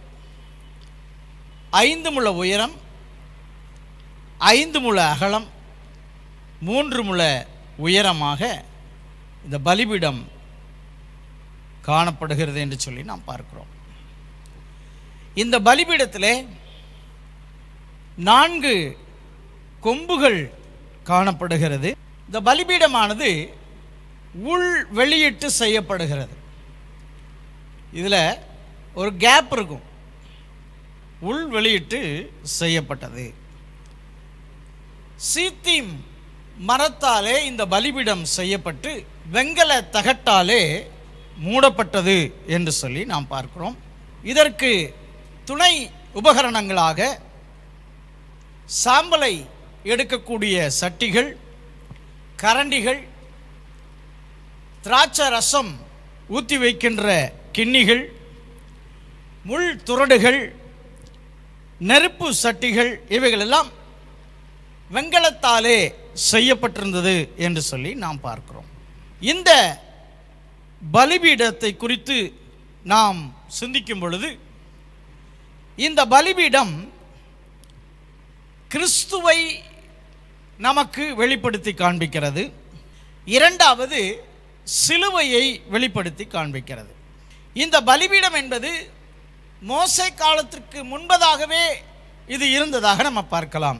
ஐந்து முழ உயரம், ஐந்து முழ அகலம், மூன்று முழ உயரமாக இந்த பலிபீடம் காணப்படுகிறது என்று சொல்லி நாம் பார்க்கிறோம். இந்த பலிபீடத்திலே நான்கு கொம்புகள் காணப்படுகிறது. இந்த பலிபீடமானது உள் வெளியிட்டு செய்யப்படுகிறது. இதில் ஒரு கேப் இருக்கும். உள் வெளியிட்டு செய்யப்பட்டது. சீத்திம் மரத்தாலே இந்த பலிபீடம் செய்யப்பட்டு வெங்கல தகட்டாலே மூடப்பட்டது என்று சொல்லி நாம் பார்க்கிறோம். இதற்கு துணை உபகரணங்களாக சாம்பலை எடுக்கக்கூடிய சட்டிகள், கரண்டிகள், திராட்சை ரசம் ஊற்றி வைக்கின்ற கிண்ணிகள், முள் துறடுகள், நெருப்பு சட்டிகள், இவைகளெல்லாம் வெங்கலத்தாலே செய்யப்பட்டிருந்தது என்று சொல்லி நாம் பார்க்கிறோம். இந்த பலிபீடத்தை குறித்து நாம் சிந்திக்கும் பொழுது இந்த பலிபீடம் கிறிஸ்துவை நமக்கு வெளிப்படுத்தி காண்பிக்கிறது. இரண்டாவது சிலுவையை வெளிப்படுத்தி காண்பிக்கிறது. இந்த பலிபீடம் என்பது மோசே காலத்திற்கு முன்பதாகவே இது இருந்ததாக நம்ம பார்க்கலாம்.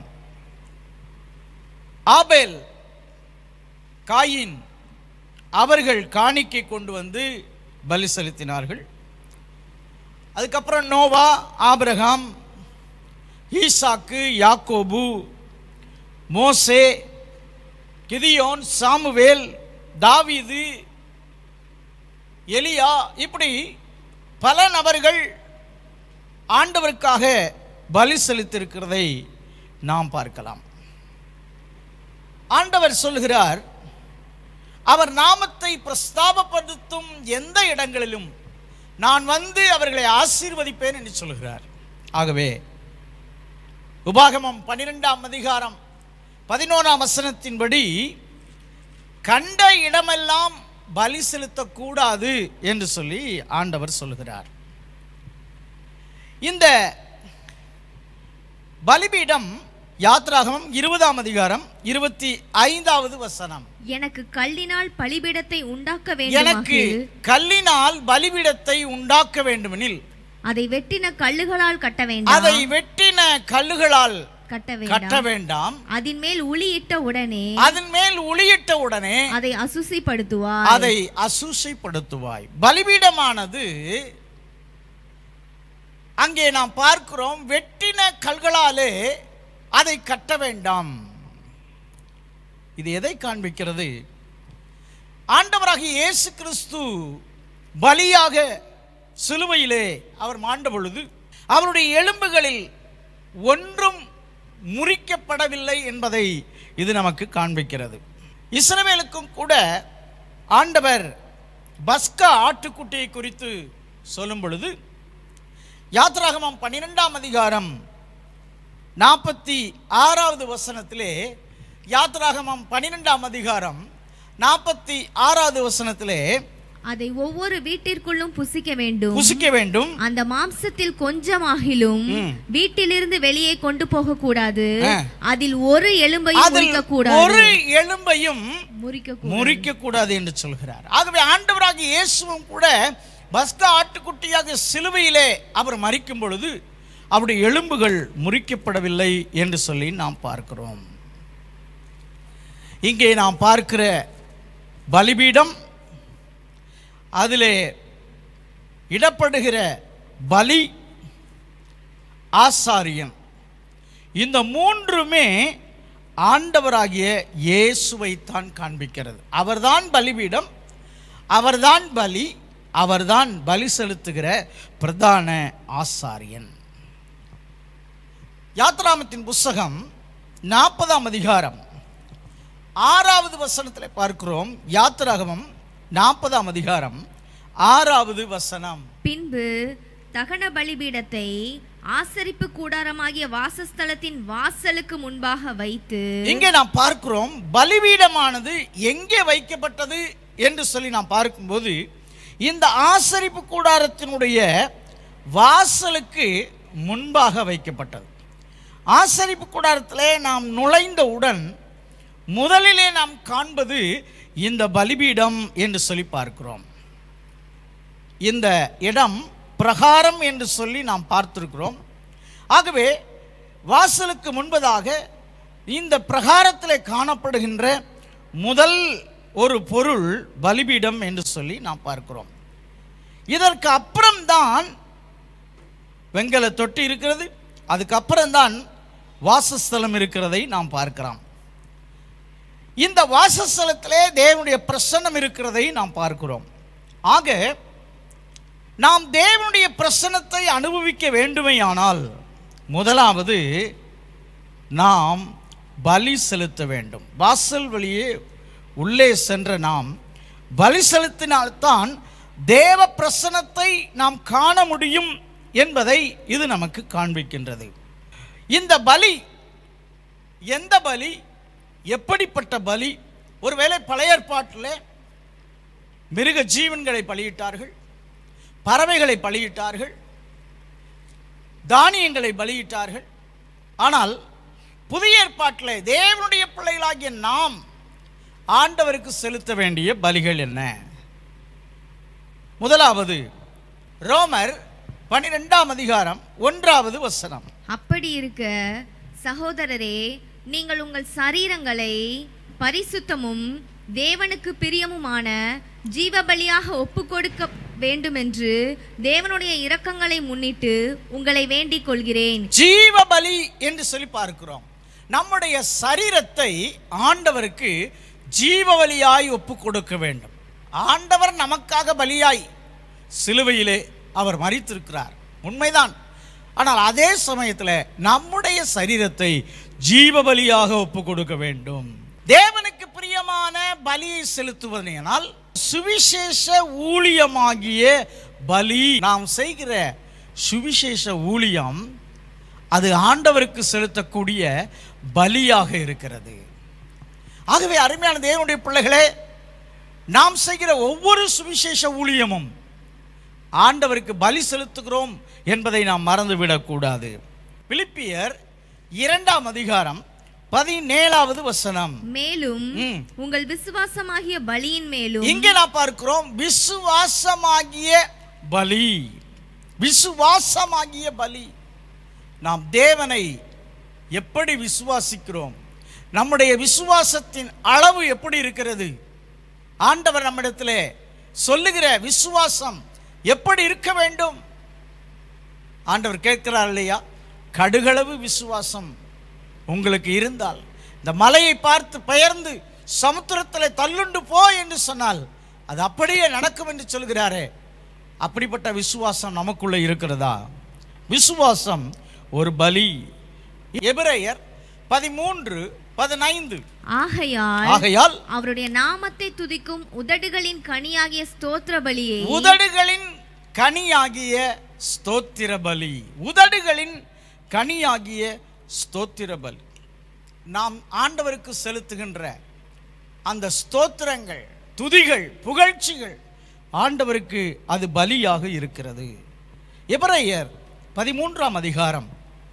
ஆபேல், காயின் அவர்கள் காணிக்கை கொண்டு வந்து பலி செலுத்தினார்கள். அதுக்கப்புறம் நோவா, ஆபிரகாம், ஈசாக்கு, யாக்கோபு, மோசே, கிதியோன், சாமுவேல், தாவீது, எலியா, இப்படி பல நபர்கள் ஆண்டவருக்காக பலி செலுத்தியிருக்கிறதை நாம் பார்க்கலாம். ஆண்டவர் சொல்கிறார், அவர் நாமத்தை பிரஸ்தாபப்படுத்தும் எந்த இடங்களிலும் நான் வந்து அவர்களை ஆசீர்வதிப்பேன் என்று சொல்கிறார். ஆகவே உபாகமம் பன்னிரெண்டாம் அதிகாரம் பதினோராம் வசனத்தின்படி கண்ட இடமெல்லாம் பலி செலுத்தக்கூடாது என்று சொல்லி ஆண்டவர் சொல்கிறார். இந்த பலிபீடம் யாத்ராகமம் இருபதாம் அதிகாரம் இருபத்தி ஐந்தாவது வசனம். எனக்கு கல்லினால் பலிபீடத்தை உண்டாக்க எனக்கு வேண்டும் கல்லினால் பலிபீடத்தை உண்டாக்க வேண்டுமெனில் அதை வெட்டின கல்லுகளால் கட்ட வேண்டாம். அதை வெட்டின கல்லுகளால் கட்ட கட்ட வேண்டாம். வேண்டாம். அதன் மேல் உளியிட்ட உடனே அதன் மேல் உளியிட்ட உடனே அதை அசுசிப்படுத்துவாய். அதை அசுசிப்படுத்துவாய். பலிபீடமானது அங்கே நாம் பார்க்கிறோம், வெட்டின கல்களாலே அதை கட்ட வேண்டாம். இது எதை காண்பிக்கிறது? ஆண்டவராகிய இயேசு கிறிஸ்து பலியாக சிலுவையிலே அவர் மாண்ட பொழுது அவருடைய எலும்புகளில் ஒன்றும் முறிக்கப்படவில்லை என்பதை இது நமக்கு காண்பிக்கிறது. இஸ்ரவேலுக்கும் கூட ஆண்டவர் பஸ்கா ஆட்டுக்குட்டியை குறித்து சொல்லும் பொழுது யாத்ராகமம் பன்னிரெண்டாம் அதிகாரம் நாற்பத்தி ஆறாவது வசனத்திலே, யாத்ராகமம் பன்னிரெண்டாம் அதிகாரம் நாற்பத்தி ஆறாவது வசனத்திலே, அதை ஒவ்வொரு வீட்டிற்குள்ளும் புசிக்க வேண்டும் புசிக்க வேண்டும் அந்த மாம்சத்தில் கொஞ்சமாகிலும் வீட்டிலிருந்து வெளியே கொண்டு போக கூடாது. அதில் ஒரு எலும்பையும் முறிக்க கூடாது. ஒரு எலும்பையும் முறிக்க முறிக்க கூடாது என்று சொல்கிறார். ஆகவே ஆண்டவராகிய இயேசுவும் கூட பஸ்கா ஆட்டுக்குட்டியாக சிலுவையிலே அவர் மரிக்கும் பொழுது அவருடைய எலும்புகள் முறிக்கப்படவில்லை என்று சொல்லி நாம் பார்க்கிறோம். இங்கே நாம் பார்க்கிற பலிபீடம், அதிலே இடப்படுகிற பலி, ஆசாரியன், இந்த மூன்றுமே ஆண்டவராகிய இயேசுவைத்தான் காண்பிக்கிறது. அவர்தான் பலிபீடம், அவர்தான் பலி, அவர்தான் பலி செலுத்துகிற பிரதான ஆசாரியன். யாத்ராகமத்தின் புஸ்தகம் நாற்பதாம் அதிகாரம் ஆறாவது வசனத்தில் பார்க்கிறோம். யாத்ராகமம் நாற்பதாம் அதிகாரம் ஆறாவது வசனம். பின்பு தகன பலிபீடத்தை ஆசரிப்பு கூடாரமாகிய வாசஸ்தலத்தின் வாசலுக்கு முன்பாக வைத்து, இங்கே நாம் பார்க்கிறோம் பலிபீடமானது எங்கே வைக்கப்பட்டது என்று சொல்லி நாம் பார்க்கும்போது இந்த ஆசரிப்பு கூடாரத்தினுடைய வாசலுக்கு முன்பாக வைக்கப்பட்டது. ஆசரிப்பு கூடாரத்திலே நாம் நுழைந்தவுடன் முதலிலே நாம் காண்பது இந்த பலிபீடம் என்று சொல்லி பார்க்கிறோம். இந்த இடம் பிரகாரம் என்று சொல்லி நாம் பார்த்திருக்கிறோம். ஆகவே வாசலுக்கு முன்பதாக இந்த பிரகாரத்தில் காணப்படுகின்ற முதல் ஒரு பொருள் பலிபீடம் என்று சொல்லி நாம் பார்க்கிறோம். இதற்கு அப்புறம்தான் வெங்கல தொட்டி இருக்கிறது, அதுக்கப்புறம்தான் வாசஸ்தலம் இருக்கிறதை நாம் பார்க்கிறோம். இந்த வாசஸ்தலத்திலே தேவனுடைய பிரசன்னம் இருக்கிறதை நாம் பார்க்கிறோம். ஆக நாம் தேவனுடைய பிரசன்னத்தை அனுபவிக்க வேண்டுமேயானால் முதலாவது நாம் பலி செலுத்த வேண்டும். வாசல் வழியே உள்ளே சென்ற நாம் பலி செலுத்தினால்தான் தேவ பிரசன்னத்தை நாம் காண முடியும் என்பதை இது நமக்கு காண்பிக்கின்றது. இந்த பலி எந்த பலி, எப்படிப்பட்ட பலி? ஒருவேளை பழைய ஏற்பாட்டில் மிருக ஜீவன்களை பலியிட்டார்கள், பறவைகளை பலியிட்டார்கள், தானியங்களை பலியிட்டார்கள். ஆனால் புதிய ஏற்பாட்டில் தேவனுடைய பிள்ளைகளாகிய நாம் ஆண்டவருக்கு செலுத்த வேண்டிய பலிகள் என்ன? முதலாவது ரோமர் பனிரெண்டாம் அதிகாரம் ஒன்றாவது வசனம். அப்படி இருக்க சகோதரரே, நீங்கள் உங்கள் சரீரங்களை பரிசுத்தமும் தேவனுக்கு பிரியமுமான ஜீவபலியாக ஒப்பு கொடுக்க வேண்டுமென்று தேவனுடைய இரக்கங்களை முன்னிட்டு உங்களை வேண்டிக் கொள்கிறேன். ஜீவபலி என்று சொல்லி பார்க்கிறோம். நம்முடைய சரீரத்தை ஆண்டவருக்கு ஜீவபலியாய் ஒப்பு கொடுக்க வேண்டும். ஆண்டவர் நமக்காக பலியாய் சிலுவையிலே அவர் மரித்திருக்கிறார், உண்மைதான். ஆனால் அதே சமயத்தில் நம்முடைய சரீரத்தை ஜீவபலியாக ஒப்பு கொடுக்க வேண்டும். தேவனுக்கு பிரியமான பலியை செலுத்துவதனால் சுவிசேஷ ஊழியமாகிய பலி, நாம் செய்கிற சுவிசேஷ ஊழியம் அது ஆண்டவருக்கு செலுத்தக்கூடிய பலியாக இருக்கிறது. ஆகவே அருமையான தேவனுடைய பிள்ளைகளே, நாம் செய்கிற ஒவ்வொரு சுவிசேஷ ஊழியமும் ஆண்டவருக்கு பலி செலுத்துகிறோம் என்பதை நாம் மறந்துவிடக்கூடாது. பிலிப்பியர் இரண்டாம் அதிகாரம் பதினேழாவது வசனம். மேலும் உங்கள் விசுவாசமாகிய பலியின் மேலும், இங்கே நாம் பார்க்கிறோம் விசுவாசமாகிய பலி. விசுவாசமாகிய பலி. நாம் தேவனை எப்படி விசுவாசிக்கிறோம், நம்முடைய விசுவாசத்தின் அளவு எப்படி இருக்கிறது, ஆண்டவர் நம்மிடத்திலே சொல்லுகிற விசுவாசம் எப்படி இருக்க வேண்டும்? ஆண்டவர் கேட்கிறார் இல்லையா, கடுகளவு விசுவாசம் உங்களுக்கு இருந்தால் இந்த மலையை பார்த்து பெயர்ந்து சமுத்திரத்தில் தள்ளுண்டு போ என்று சொன்னால் அது அப்படியே நடக்கும் என்று சொல்கிறாரே, அப்படிப்பட்ட விசுவாசம் நமக்குள்ள இருக்கிறதா? விசுவாசம் ஒரு பலி. எபிரேயர் பதிமூன்று பதினைந்து. ஆகையால் ஆகையால் அவருடைய நாமத்தை துதிக்கும் உதடுகளின் கனியாகிய ஸ்தோத்திர பலியை, உதடுகளின் கனியாகிய ஸ்தோத்திர பலி, உதடுகளின் கனியாகிய ஸ்தோத்திர பலி, நாம் ஆண்டவருக்கு செலுத்துகின்ற அந்த ஸ்தோத்திரங்கள், துதிகள், புகழ்ச்சிகள் ஆண்டவருக்கு அது பலியாக இருக்கிறது. எபிரேயர் பதிமூன்றாம் அதிகாரம்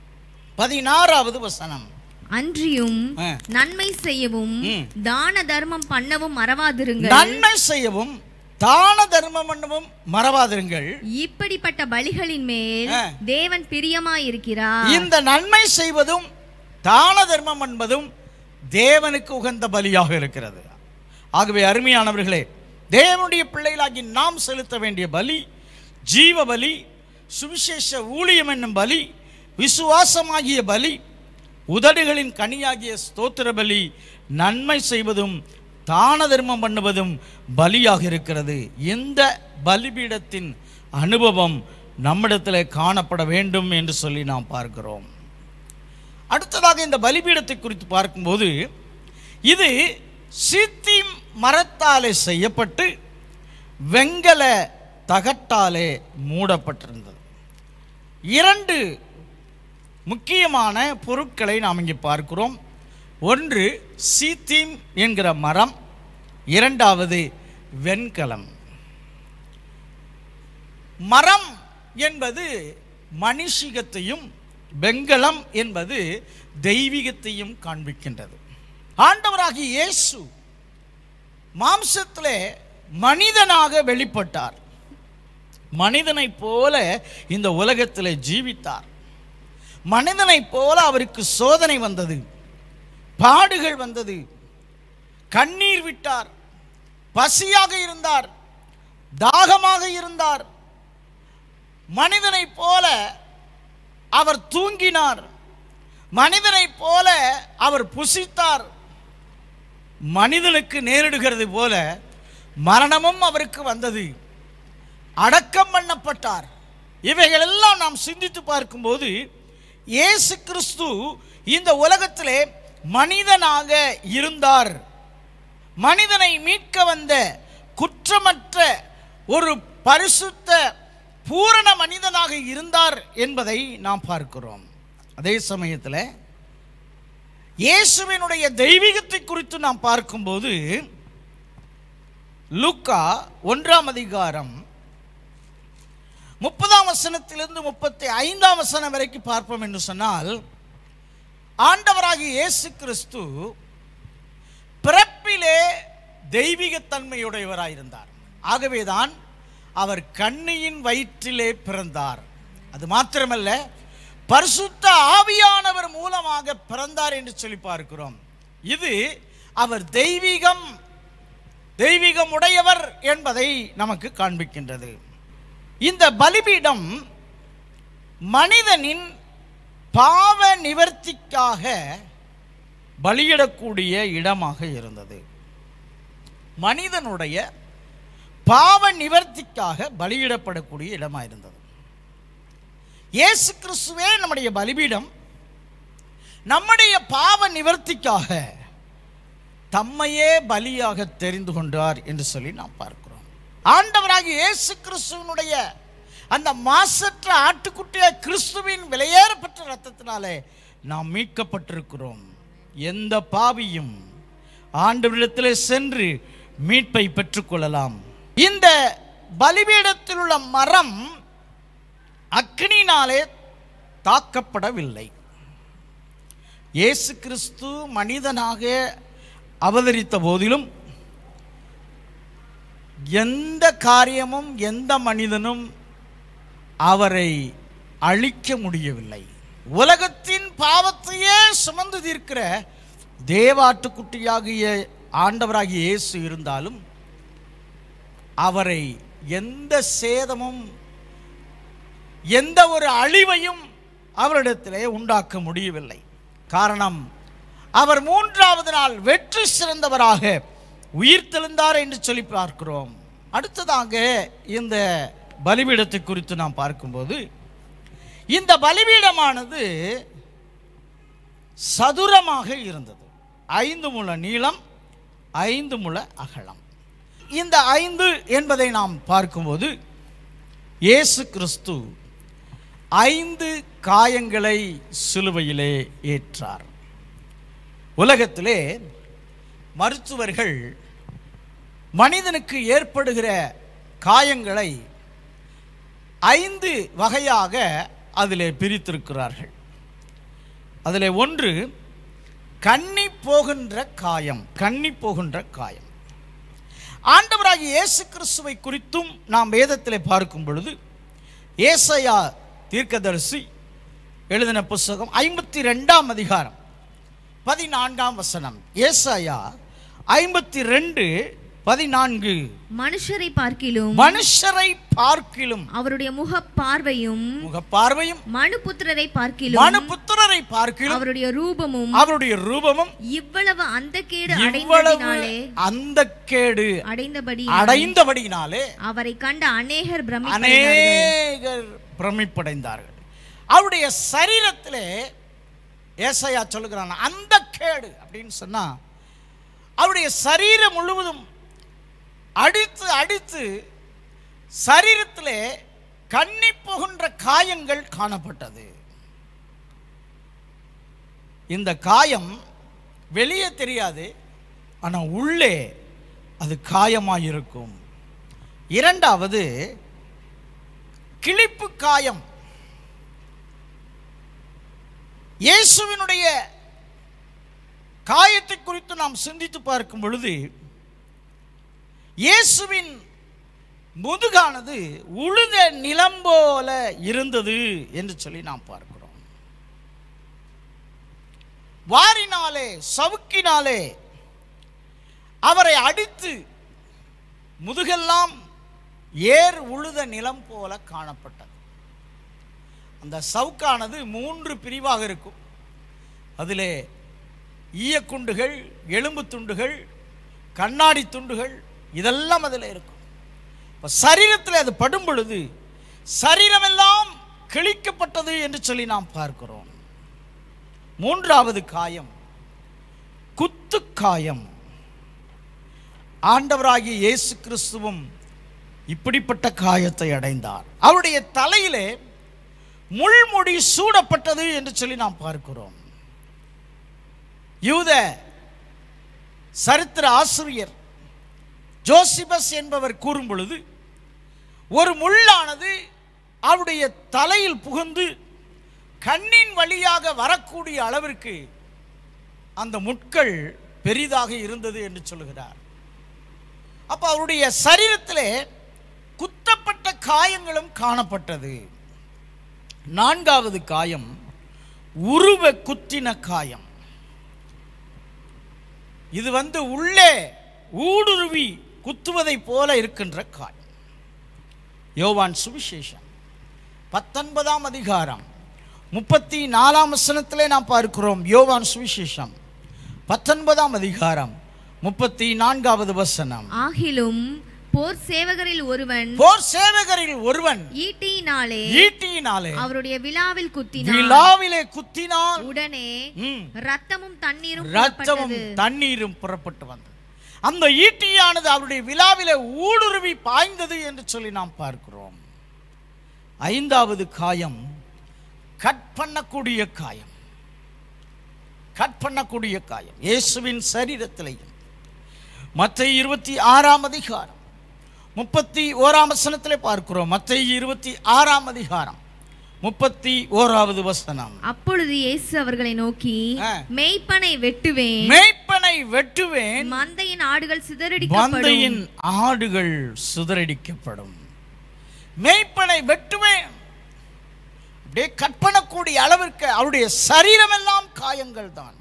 பதினாறாவது வசனம். அன்றியும் நன்மை செய்யவும் தான தர்மம் பண்ணவும் மறவாதிருங்கள். நன்மை செய்யவும் தான தர்மம் பண்ணவும் மறவாதிருங்கள். இப்படிப்பட்ட பலிகளின் மேல் தேவன் பிரியமாயிருக்கிறார். இந்த நன்மை செய்வதும் தான தர்மம் என்பதும் தேவனுக்கு உகந்த பலியாக இருக்கிறது. ஆகவே அருமையானவர்களே, தேவனுடைய பிள்ளைகளாகி நாம் செலுத்த வேண்டிய பலி ஜீவ பலி, சுவிசேஷ ஊழியம் என்னும் பலி, விசுவாசமாகிய பலி, உதடுகளின் கனியாகிய ஸ்தோத்திர பலி, நன்மை செய்வதும் தான தர்மம் பண்ணுவதும் பலியாக இருக்கிறது. இந்த பலிபீடத்தின் அனுபவம் நம்மிடத்தில் காணப்பட வேண்டும் என்று சொல்லி நாம் பார்க்கிறோம். அடுத்ததாக இந்த பலிபீடத்தை குறித்து பார்க்கும்போது, இது சீத்திம் மரத்தாலே செய்யப்பட்டு வெங்கல தகட்டாலே மூடப்பட்டிருந்தது. இரண்டு முக்கியமான பொருட்களை நாம் இங்கே பார்க்கிறோம். ஒன்று சீத்தீம் என்கிற மரம், இரண்டாவது வெண்கலம். மரம் என்பது மனுஷிகத்தையும் வெண்கலம் என்பது தெய்வீகத்தையும் காண்பிக்கின்றது. ஆண்டவராகிய இயேசு மாம்சத்திலே மனிதனாக வெளிப்பட்டார். மனிதனைப் போல இந்த உலகத்திலே ஜீவித்தார். மனிதனைப் போல அவருக்கு சோதனை வந்தது, பாடுகள் வந்தது, கண்ணீர் விட்டார், பசியாக இருந்தார், தாகமாக இருந்தார். மனிதனைப் போல அவர் தூங்கினார், மனிதனைப் போல அவர் புசித்தார். மனிதனுக்கு நேரிடுகிறது போல மரணமும் அவருக்கு வந்தது, அடக்கம் பண்ணப்பட்டார். இவைகளெல்லாம் நாம் சிந்தித்து பார்க்கும்போது இயேசு கிறிஸ்து இந்த உலகத்திலே மனிதனாக இருந்தார். மனிதனை மீட்க வந்த குற்றமற்ற ஒரு பரிசுத்த பூரண மனிதனாக இருந்தார் என்பதை நாம் பார்க்கிறோம். அதே சமயத்தில் இயேசுவினுடைய தெய்வீகத்தை குறித்து நாம் பார்க்கும்போது லூக்கா ஒன்றாம் அதிகாரம் முப்பதாம் வசனத்திலிருந்து முப்பத்தி ஐந்தாம் வசனம் வரைக்கும் பார்ப்போம் என்று சொன்னால், ஆண்டவராகிய இயேசு கிறிஸ்து பிறப்பிலே தெய்வீகத்தன்மையுடையவராயிருந்தார். ஆகவேதான் அவர் கன்னியின் வயிற்றிலே பிறந்தார். அது மாத்திரமல்ல, பரிசுத்த ஆவியானவர் மூலமாக பிறந்தார் என்று சொல்லி பார்க்கிறோம். இது அவர் தெய்வீகம் தெய்வீகம் உடையவர் என்பதை நமக்கு காண்பிக்கின்றது. இந்த பலிபீடம் மனிதனின் பாவ நிவர்த்திக்காக பலியிடக்கூடிய இடமாக இருந்தது. மனிதனுடைய பாவ நிவர்த்திக்காக பலியிடப்படக்கூடிய இடமாக இருந்தது. இயேசு கிறிஸ்துவே நம்முடைய பலிபீடம். நம்முடைய பாவ நிவர்த்திக்காக தம்மையே பலியாக தெரிந்து கொண்டார் என்று சொல்லி நாம் பார்க்கிறோம். ஆண்டவராகிய இயேசு கிறிஸ்துவினுடைய அந்த மாசற்ற ஆட்டுக்குட்டிய கிறிஸ்துவின் விலையேறப்பட்ட இரத்தத்தினாலே நாம் மீட்கப்பட்டிருக்கிறோம். எந்த பாவியும் ஆண்டவரிடத்திலே சென்று மீட்பை பெற்றுக்கொள்ளலாம். இந்த பலிபீடத்தில் உள்ள மரம் அக்கினியினாலே தாக்கப்படவில்லை. இயேசு கிறிஸ்து மனிதனாக அவதரித்த போதிலும் எந்த காரியமும் எந்த மனிதனும் அவரை அழிக்க முடியவில்லை. உலகத்தின் பாவத்தையே சுமந்து தீர்க்கிற தேவாட்டுக்குட்டியாகிய ஆண்டவராகிய இயேசு இருந்தாலும் அவரை எந்த சேதமும் எந்த ஒரு அழிவையும் அவரிடத்திலே உண்டாக்க முடியவில்லை. காரணம், அவர் மூன்றாவது நாள் வெற்றி சிறந்தவராக உயிர்த்தெழுந்தார் என்று சொல்லி பார்க்கிறோம். அடுத்ததாக இந்த பலிபீடத்தை குறித்து நாம் பார்க்கும்போது, இந்த பலிபீடமானது சதுரமாக இருந்தது. ஐந்து முழ நீளம், ஐந்து முழ அகலம். இந்த ஐந்து என்பதை நாம் பார்க்கும்போது இயேசு கிறிஸ்து ஐந்து காயங்களை சிலுவையிலே ஏற்றார். உலகத்திலே மருத்துவர்கள் மனிதனுக்கு ஏற்படுகிற காயங்களை ஐந்து வகையாக அதிலே பிரித்திருக்கிறார்கள். அதிலே ஒன்று கண்ணி போகின்ற காயம். கண்ணி போகின்ற காயம். ஆண்டவராகிய இயேசு கிறிஸ்துவை குறித்தும் நாம் வேதத்திலே பார்க்கும் பொழுது ஏசாயா தீர்க்கதரிசி எழுதின புத்தகம் ஐம்பத்தி ரெண்டாம் அதிகாரம் பதினான்காம் வசனம். ஏசாயா ஐம்பத்தி ரெண்டு பதினான்கு. மனுஷரை பார்க்கிலும் மனுஷரை பார்க்கிலும் அவருடைய முக பார்வையும் முக பார்வையும் மனுபுத்திரரை பார்க்கிலும் மனுபுத்திரரை பார்க்கிலும் அவருடைய ரூபமும் அவருடைய ரூபமும் இவ்வளவு அந்த கேடு இவ்வளவு அடைந்ததினாலே அந்த கேடு அடைந்தபடி அடைந்தபடினாலே அவரை கண்ட அநேகர் அநேகர் பிரமிப்படைந்தார்கள். அவருடைய சரீரத்திலே ஏசாயா சொல்லுகிறான் அந்த கேடு அப்படின்னு சொன்னா, அவருடைய சரீரம் முழுவதும் அடித்து அடித்து சரீரத்திலே கண்ணி போகின்ற காயங்கள் காணப்பட்டது. இந்த காயம் வெளியே தெரியாது, ஆனால் உள்ளே அது காயமாயிருக்கும். இரண்டாவது கிழிப்பு காயம். இயேசுவினுடைய காயத்தை குறித்து நாம் சிந்தித்து பார்க்கும் பொழுது இயேசுவின் முதுகானது உழுத நிலம் போல இருந்தது என்று சொல்லி நாம் பார்க்கிறோம். வாரினாலே சவுக்கினாலே அவரை அடித்து முதுகெல்லாம் ஏர் உழுத நிலம் போல காணப்பட்டது. அந்த சவுக்கானது மூன்று பிரிவாக இருக்கும். அதிலே ஈயக்குண்டுகள், எலும்பு துண்டுகள், கண்ணாடி துண்டுகள் இதெல்லாம் அதில் இருக்கும். சரீரத்தில் அது படும் பொழுது சரீரமெல்லாம் கிழிக்கப்பட்டது என்று சொல்லி நாம் பார்க்கிறோம். மூன்றாவது காயம் குத்து காயம். ஆண்டவராகிய இயேசு கிறிஸ்துவும் இப்படிப்பட்ட காயத்தை அடைந்தார். அவருடைய தலையிலே முள்முடி சூடப்பட்டது என்று சொல்லி நாம் பார்க்கிறோம். யூத சரித்திர ஆசிரியர் ஜோசிபஸ் என்பவர் கூறும் பொழுது ஒரு முள்ளானது அவருடைய தலையில் புகுந்து கண்ணின் வழியாக வரக்கூடிய அளவிற்கு அந்த முட்கள் பெரிதாக இருந்தது என்று சொல்கிறார். அப்ப அவருடைய சரீரத்திலே குத்தப்பட்ட காயங்களும் காணப்பட்டது. நான்காவது காயம் உருவ குத்தின காயம். இது வந்து உள்ளே ஊடுருவி குத்துவதை போல இருக்கின்ற காயம். யோவான் சுவிசேஷம் பத்தொன்பதாம் அதிகாரம் முப்பத்தி நாலாம் வசனத்திலே நாம் பார்க்கிறோம். யோவான் சுவிசேஷம் பத்தொன்பதாம் அதிகாரம் முப்பத்தி நான்காவது வசனம். ஆகிலும் போர் சேவகரில் ஒருவன் போர் சேவகரில் ஒருவன் ஈட்டியினாலே ஈட்டியினாலே அவருடைய விலாவில் குத்தினான். விலாவிலே குத்தினான். உடனே ரத்தமும் தண்ணீரும் ரத்தமும் தண்ணீரும் புறப்பட்டு வந்தது. அந்த ஈட்டியானது அவருடைய விலாவிலே ஊடுருவி பாய்ந்தது என்று சொல்லி நாம் பார்க்கிறோம். ஐந்தாவது காயம் கட் பண்ணக்கூடிய காயம். கட் பண்ணக்கூடிய காயம் இயேசுவின் சரீரத்திலேயும். மத்தேயு இருபத்தி ஆறாம் அதிகாரம் முப்பத்தி ஓராம் வசனத்திலே பார்க்கிறோம். மத்தேயு இருபத்தி ஆறாம் அதிகாரம் முப்பத்தி ஓராவது வசனம். அப்பொழுது இயேசு அவர்களை நோக்கி, மேய்ப்பனை வெட்டுவேன், மேய்ப்பனை வெட்டுவேன், மந்தையின் ஆடுகள் சிதறடிக்கப்படும், மந்தையின் ஆடுகள் சிதறடிக்கப்படும். மேய்ப்பனை வெட்டுவேன். அப்படியே கட் பண்ணக்கூடிய அளவிற்கு அவருடைய சரீரம் எல்லாம் காயங்கள் தான்.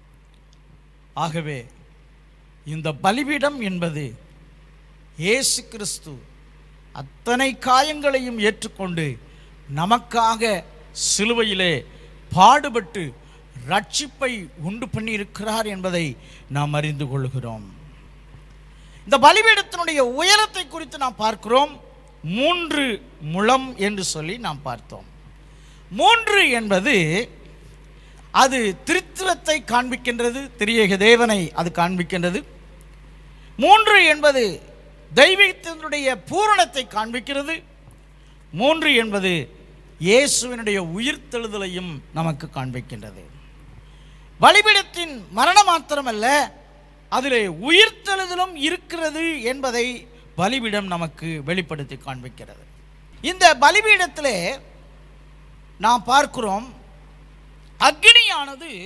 ஆகவே இந்த பலிபீடம் என்பது இயேசு கிறிஸ்து அத்தனை காயங்களையும் ஏற்றுக்கொண்டு நமக்காக சிலுவையிலே பாடுபட்டு ரட்சிப்பை உண்டு பண்ணி இருக்கிறார் என்பதை நாம் அறிந்து கொள்கிறோம். இந்த பலிபீடத்தினுடைய உயரத்தை குறித்து நாம் பார்க்கிறோம். மூன்று முழம் என்று சொல்லி நாம் பார்த்தோம். மூன்று என்பது அது திருத்துவத்தை காண்பிக்கின்றது, திரியேக தேவனை அது காண்பிக்கின்றது. மூன்று என்பது தெய்வத்தினுடைய பூரணத்தை காண்பிக்கிறது. மூன்று என்பது இயேசுவினுடைய உயிர்த்தெழுதலையும் நமக்கு காண்பிக்கின்றது. பலிபீடத்தின் மரணம் மாத்திரமல்ல, அதிலே உயிர்த்தெழுதலும் இருக்கிறது என்பதை பலிபீடம் நமக்கு வெளிப்படுத்தி காண்பிக்கிறது. இந்த பலிபீடத்திலே நாம் பார்க்கிறோம், அக்னியானது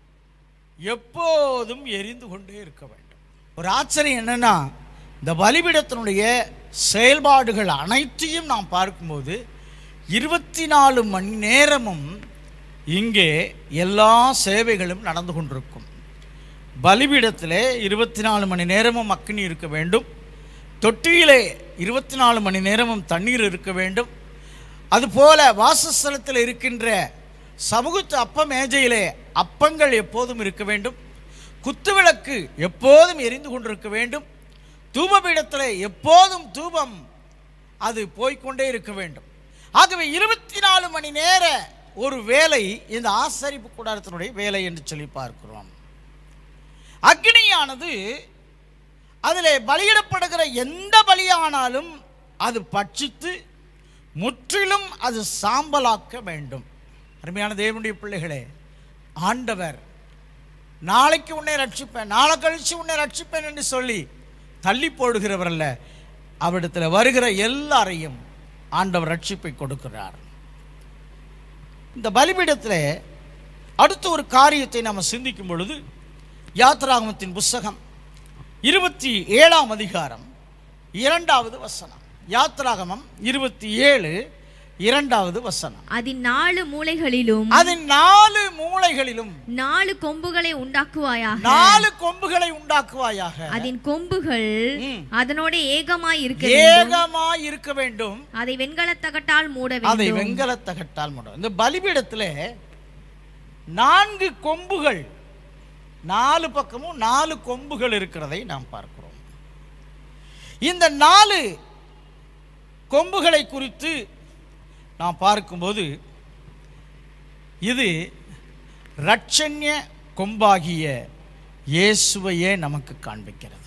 எப்போதும் எரிந்து கொண்டே இருக்க வேண்டும். ஒரு ஆச்சரியம் என்னன்னா, இந்த பலிபீடத்தினுடைய செயல்பாடுகள் அனைத்தையும் நாம் பார்க்கும்போது இருபத்தி நாலு மணி நேரமும் இங்கே எல்லா சேவைகளும் நடந்து கொண்டிருக்கும். பலிபீடத்திலே இருபத்தி நாலு மணி நேரமும் அக்னி இருக்க வேண்டும். தொட்டியிலே இருபத்தி நாலு மணி நேரமும் தண்ணீர் இருக்க வேண்டும். அதுபோல வாசஸ்தலத்தில் இருக்கின்ற சமூகத்து அப்ப மேஜையிலே அப்பங்கள் எப்போதும் இருக்க வேண்டும். குத்துவிளக்கு எப்போதும் எரிந்து கொண்டிருக்க வேண்டும். தூபபீடத்தில் எப்போதும் தூபம் அது போய்கொண்டே இருக்க வேண்டும். ஆகவே இருபத்தி நாலு மணி நேர ஒரு வேலை இந்த ஆசரிப்பு கூடாரத்தினுடைய வேலை என்று சொல்லி பார்க்கிறோம். அக்னியானது அதிலே பலியிடப்படுகிற எந்த பலியானாலும் அது பட்சித்து முற்றிலும் அது சாம்பலாக்க வேண்டும். அருமையான தேவனுடைய பிள்ளைகளே, ஆண்டவர் நாளைக்கு உன்னை ரட்சிப்பேன், நாளை கழிச்சு உன்னை ரட்சிப்பேன் என்று சொல்லி தள்ளி போடுகிறவர் அல்ல. அவரிடத்தில் வருகிற எல்லாரையும் ஆண்டவர் ரட்சிப்பை கொடுக்கிறார். இந்த பலிபீடத்தில் அடுத்த ஒரு காரியத்தை நாம் சிந்திக்கும் பொழுது, யாத்திராகமத்தின் புஸ்தகம் இருபத்தி ஏழாம் அதிகாரம் இரண்டாவது வசனம். யாத்திராகமம் இருபத்தி ஏழு இரண்டாவது வசனம். அதன் நாலு மூலைகளிலும் அதன் நாலு மூலைகளிலும் நாலு கொம்புகளை உண்டாக்குவாயாக. நாலு கொம்புகளை உண்டாக்குவாயாக. அதன் கொம்புகள் அதனோட ஏகமாய் இருக்க ஏகமாய் இருக்க வேண்டும். அதை வெண்கலத் தகட்டால் மூட வேண்டும். அதை வெண்கலத் தகட்டால் மூட. இந்த பலிபீடத்தில் நான்கு கொம்புகள், நாலு பக்கமும் நாலு கொம்புகள் இருக்கிறதை நாம் பார்க்கிறோம். இந்த நாலு கொம்புகளை குறித்து நாம் பார்க்கும்போது, இது இரட்சண்ய கொம்பாகிய இயேசுவையே நமக்கு காண்பிக்கிறது.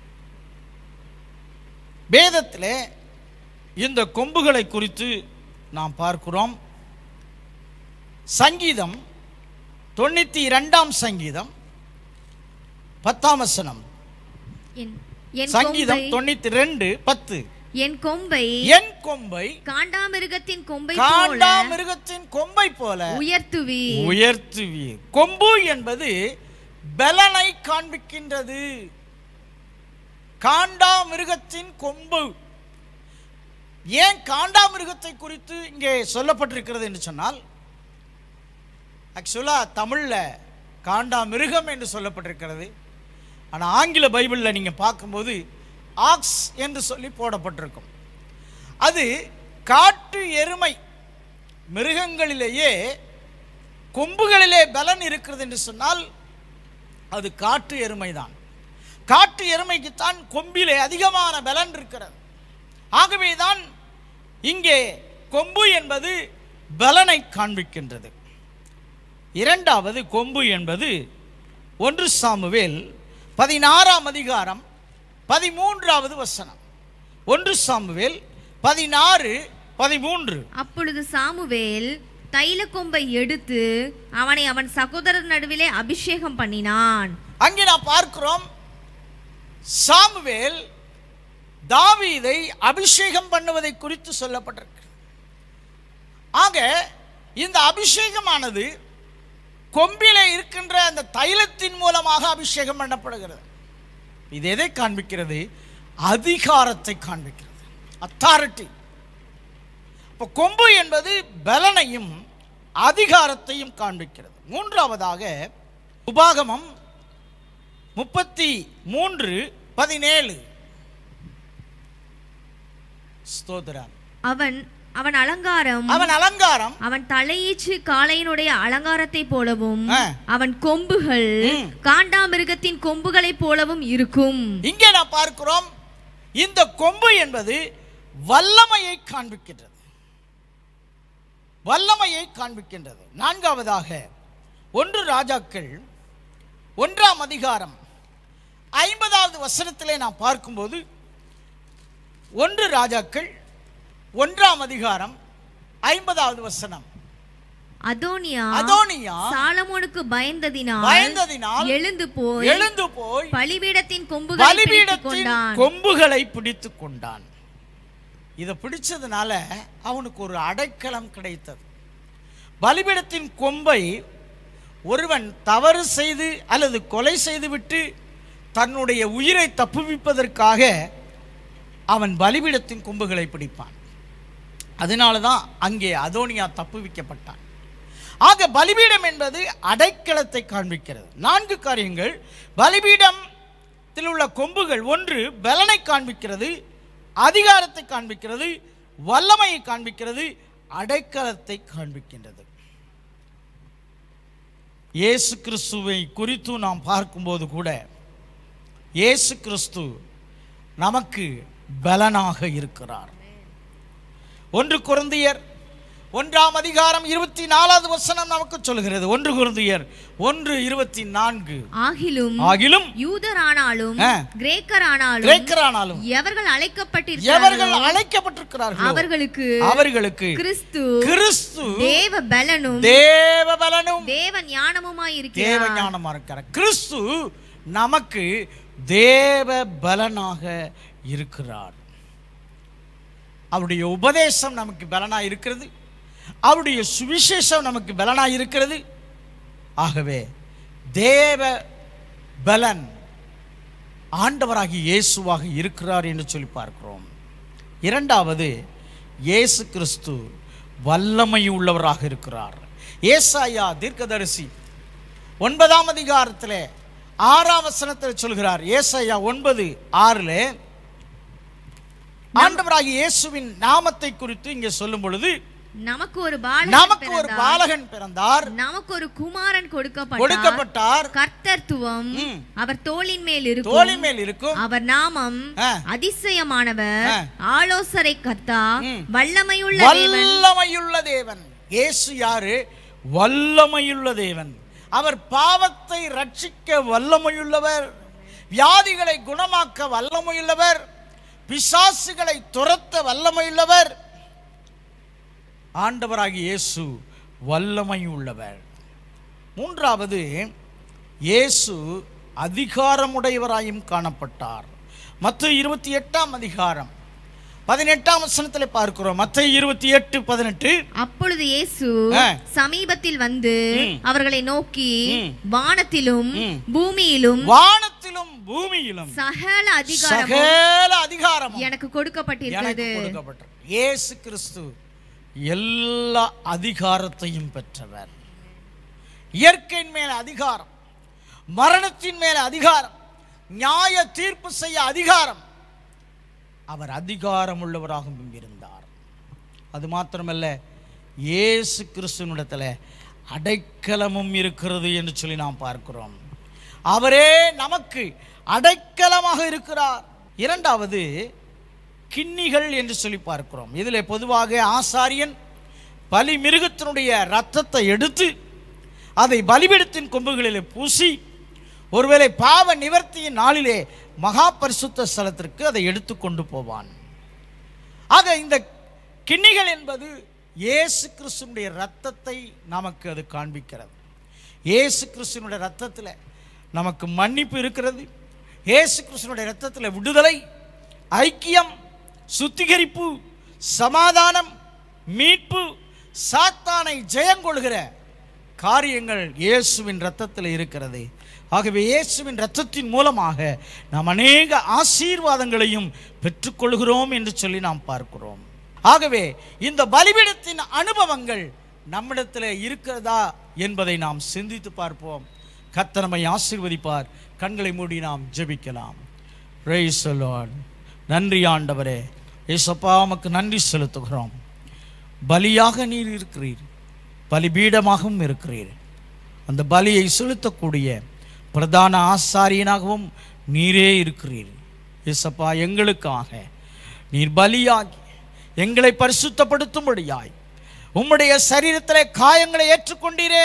வேதத்திலே இந்த கொம்புகளை குறித்து நாம் பார்க்கிறோம். சங்கீதம் தொண்ணூத்தி இரண்டாம் சங்கீதம் பத்தாம் வசனம். சங்கீதம் தொண்ணூத்தி ரெண்டு பத்து. என் கொம்பை என் கொம்பை காண்டாமிருகத்தின் கொம்பை காண்டாமிருகத்தின் கொம்பை போல உயர்த்துவி உயர்த்துவி. கொம்பு என்பது பலனை காண்பிக்கின்றது. காண்டாமிருகத்தின் கொம்பு. ஏன் காண்டாமிருகத்தை குறித்து இங்கே சொல்லப்பட்டிருக்கிறது என்று சொன்னால், ஆக்சுவலா தமிழ்ல காண்டாமிருகம் என்று சொல்லப்பட்டிருக்கிறது. ஆனால் ஆங்கில பைபிளில் நீங்க பார்க்கும்போது ஆக்ஸ் என்று சொல்லி போடப்பட்டிருக்கும். அது காட்டு எருமை. மிருகங்களிலேயே கொம்புகளிலே பலன் இருக்கிறது என்று சொன்னால் அது காட்டு எருமை தான். காட்டு எருமைக்குத்தான் கொம்பிலே அதிகமான பலன் இருக்கிறது. ஆகவே தான் இங்கே கொம்பு என்பது பலனை காண்பிக்கின்றது. இரண்டாவது கொம்பு என்பது ஒன்று சாமுவேல் பதினாறாம் அதிகாரம் பதிமூன்றாவது வசனம். ஒன்று சாமுவேல் பதினாறு பதிமூன்று. அப்பொழுது சாமுவேல் தைல கொம்பை எடுத்து அவனை அவன் சகோதரர் நடுவிலே அபிஷேகம் பண்ணினான். அங்கே நாம் பார்க்கிறோம், சாமுவேல் தாவீதை அபிஷேகம் பண்ணுவதை குறித்து சொல்லப்பட்டிருக்கு. ஆக இந்த அபிஷேகமானது கொம்பிலே இருக்கின்ற அந்த தைலத்தின் மூலமாக அபிஷேகம் பண்ணப்படுகிறது. இது எதை காண்பிக்கிறது? அதிகாரத்தை காண்பிக்கிறது, அத்தாரிட்டி. இப்போ கொம்பு என்பது பலனையும் அதிகாரத்தையும் காண்பிக்கிறது. மூன்றாவதாக உபாகமம் முப்பத்தி மூன்று பதினேழு. ஸ்தோத்திரம். அவன் அவன் அலங்காரம் அவன் அலங்காரம் அவன் தலையீச்சு காளையினுடைய அலங்காரத்தை போலவும் அவன் கொம்புகள் காண்டாமிருகத்தின் கொம்புகளை போலவும் இருக்கும். இங்கே நாம் பார்க்கிறோம், இந்த கொம்பு என்பது வல்லமையை காண்பிக்கின்றது. வல்லமையை காண்பிக்கின்றது. நான்காவதாக ஒன்று ராஜாக்கள் ஒன்றாம் அதிகாரம் ஐம்பதாவது வசனத்திலே நாம் பார்க்கும்போது, ஒன்று ராஜாக்கள் ஒன்றாம் அதிகாரம் ஐம்பதாவது வசனம். அதோனியா அதோனியா சாலமோனுக்கு பயந்ததினால் பயந்ததினால் எழுந்து போய் எழுந்து போய் பலிபீடத்தின் கொம்புகளை பிடித்துக் கொண்டான். கொம்புகளை பிடித்துக் கொண்டான். இதை பிடிச்சதுனால அவனுக்கு ஒரு அடைக்கலம் கிடைத்தது. பலிபீடத்தின் கொம்பை ஒருவன் தவறு செய்து அல்லது கொலை செய்துவிட்டு தன்னுடைய உயிரை தப்புவிப்பதற்காக அவன் பலிபீடத்தின் கொம்புகளை பிடிப்பான். அதனால தான் அங்கே அதோனியா தப்புவிக்கப்பட்டான். ஆக பலிபீடம் என்பது அடைக்கலத்தை காண்பிக்கிறது. நான்கு காரியங்கள் பலிபீடத்தில் உள்ள கொம்புகள். ஒன்று பலனை காண்பிக்கிறது, அதிகாரத்தை காண்பிக்கிறது, வல்லமையை காண்பிக்கிறது, அடைக்கலத்தை காண்பிக்கின்றது. இயேசு கிறிஸ்துவை குறித்து நாம் பார்க்கும்போது கூட இயேசு கிறிஸ்து நமக்கு பலனாக இருக்கிறார். ஒன்று கொரிந்தியர் ஒன்றாம் அதிகாரம் இருபத்தி நாலாவது வசனம் நமக்கு சொல்கிறது. ஒன்று கொரிந்தியர் ஒன்று இருபத்தி நான்கு. ஆகிலும் ஆகிலும் யூதரானாலும் கிரேக்கரானாலும் கிரேக்கரானாலும் எவர்கள் எவர்கள் அழைக்கப்பட்டிருக்கிறார்கள் அவர்களுக்கு அவர்களுக்கு கிறிஸ்து கிறிஸ்து தேவ பலனும் தேவ பலனும் தேவ ஞானமுமாய் தேவ இருக்கிறார். ஞானமா இருக்கிறார். கிறிஸ்து நமக்கு தேவ பலனாக இருக்கிறார். அவருடைய உபதேசம் நமக்கு பலனாக இருக்கிறது. அவருடைய சுவிசேஷம் நமக்கு பலனாக இருக்கிறது. ஆகவே தேவ பலன் ஆண்டவராகி இயேசுவாக இருக்கிறார் என்று சொல்லி பார்க்கிறோம். இரண்டாவது, இயேசு கிறிஸ்து வல்லமை உள்ளவராக இருக்கிறார். ஏசாயா தீர்க்கதரிசி ஒன்பதாம் அதிகாரத்தில் ஆறாம் வசனத்தில் சொல்கிறார். ஏசாயா ஒன்பது ஆறுல ஆண்டவராகிய இயேசுவின் நாமத்தை குறித்து இங்கே சொல்லும் பொழுது, நமக்கு ஒரு பாலகன் நமக்கு ஒரு பாலகன் பிறந்தார், நமக்கு ஒரு குமாரன் கொடுக்கப்பட்டார் கொடுக்கப்பட்டார், கர்த்தத்துவம் அவர் தோளின் மேல் இருக்கும் தோளின் மேல் இருக்கும், அவர் நாமம் அதிசயமானவர், ஆ. ஆலோசனை கர்த்தா, வல்லமையுள்ள தேவன். வல்லமையுள்ள தேவன். இயேசு யாரு? வல்லமையுள்ள தேவன். அவர் பாவத்தை ரட்சிக்க வல்லமையுள்ளவர், வியாதிகளை குணமாக்க வல்லமையுள்ளவர், பிசாசுகளை துரத்த வல்லமையுள்ளவர். ஆண்டவராகிய இயேசு வல்லமை உள்ளவர். மூன்றாவது, இயேசு அதிகாரமுடையவராயும் காணப்பட்டார். மத்தேயு இருபத்தி எட்டாம் அதிகாரம் பதினெட்டாம் வசனத்தில் பார்க்கிறோம். மத்தேயு இருபத்தி எட்டு பதினெட்டு. அப்பொழுது இயேசு சமீபத்தில் வந்து அவர்களை நோக்கி, வானத்திலும் பூமியிலும் வானத்திலும் பூமியிலும் சகல அதிகாரம் சகல அதிகாரம் எனக்கு கொடுக்கப்பட்டிருக்கிறது. இயேசு கிறிஸ்து எல்லா அதிகாரத்தையும் பெற்றவர். இயற்கையின் மேல அதிகாரம், மரணத்தின் மேல அதிகாரம், நியாய தீர்ப்பு செய்ய அதிகாரம். அவர் அதிகாரம் உள்ளவராகவும் இருந்தார். அது மாத்திரமல்ல, இயேசு கிறிஸ்துவினிடத்தில் அடைக்கலமும் இருக்கிறது என்று சொல்லி நாம் பார்க்கிறோம். அவரே நமக்கு அடைக்கலமாக இருக்கிறார். இரண்டாவது, கிண்ணிகள் என்று சொல்லி பார்க்கிறோம். இதில் பொதுவாக ஆசாரியன் பலி மிருகத்தினுடைய இரத்தத்தை எடுத்து அதை பலிபீடத்தின் கொம்புகளிலே பூசி, ஒருவேளை பாவ நிவர்த்தியின் நாளிலே மகா பரிசுத்த ஸ்தலத்திற்கு அதை எடுத்து கொண்டு போவான். ஆக இந்த கிண்ணிகள் என்பது இயேசு கிறிஸ்துவினுடைய இரத்தத்தை நமக்கு அது காண்பிக்கிறது. இயேசு கிறிஸ்துவினுடைய இரத்தத்தில் நமக்கு மன்னிப்பு இருக்கிறது. இயேசு கிறிஸ்துவினுடைய இரத்தத்தில் விடுதலை, ஐக்கியம், சுத்திகரிப்பு, சமாதானம், மீட்பு, சாத்தானை ஜெயங்கொள்கிற காரியங்கள் இயேசுவின் இரத்தத்தில் இருக்கிறது. ஆகவே இயேசுவின் இரத்தத்தின் மூலமாக நாம் அநேக ஆசீர்வாதங்களையும் பெற்றுக்கொள்கிறோம் என்று சொல்லி நாம் பார்க்கிறோம். ஆகவே இந்த பலிபீடத்தின் அனுபவங்கள் நம்மிடத்தில் இருக்கிறதா என்பதை நாம் சிந்தித்து பார்ப்போம். கர்த்தர் நம்மை ஆசீர்வதிப்பார். கண்களை மூடி நாம் ஜெபிக்கலாம். Praise the lord. நன்றி ஆண்டவரே. இயேசுப்பா, உமக்கு நன்றி செலுத்துகிறோம். பலியாக நீர் இருக்கிறீர், பலிபீடமாகவும் இருக்கிறீர். அந்த பலியை செலுத்தக்கூடிய பிரதான ஆசாரியனாகவும் நீரே இருக்கிறீர். இயேசுப்பா, எங்களுக்காக நீர் பலியாகி எங்களை பரிசுத்தப்படுத்தும்படியாய் உம்முடைய சரீரத்திலே காயங்களை ஏற்றுக்கொண்டீரே.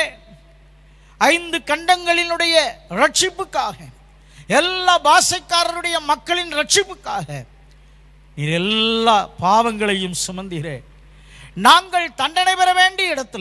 ஐந்து கண்டங்களினுடைய ரட்சிப்புக்காக, எல்லா பாஷைக்காரருடைய மக்களின் ரட்சிப்புக்காக நீர் எல்லா பாவங்களையும் சுமந்தீரே. நாங்கள் தண்டனை பெற வேண்டிய இடத்துல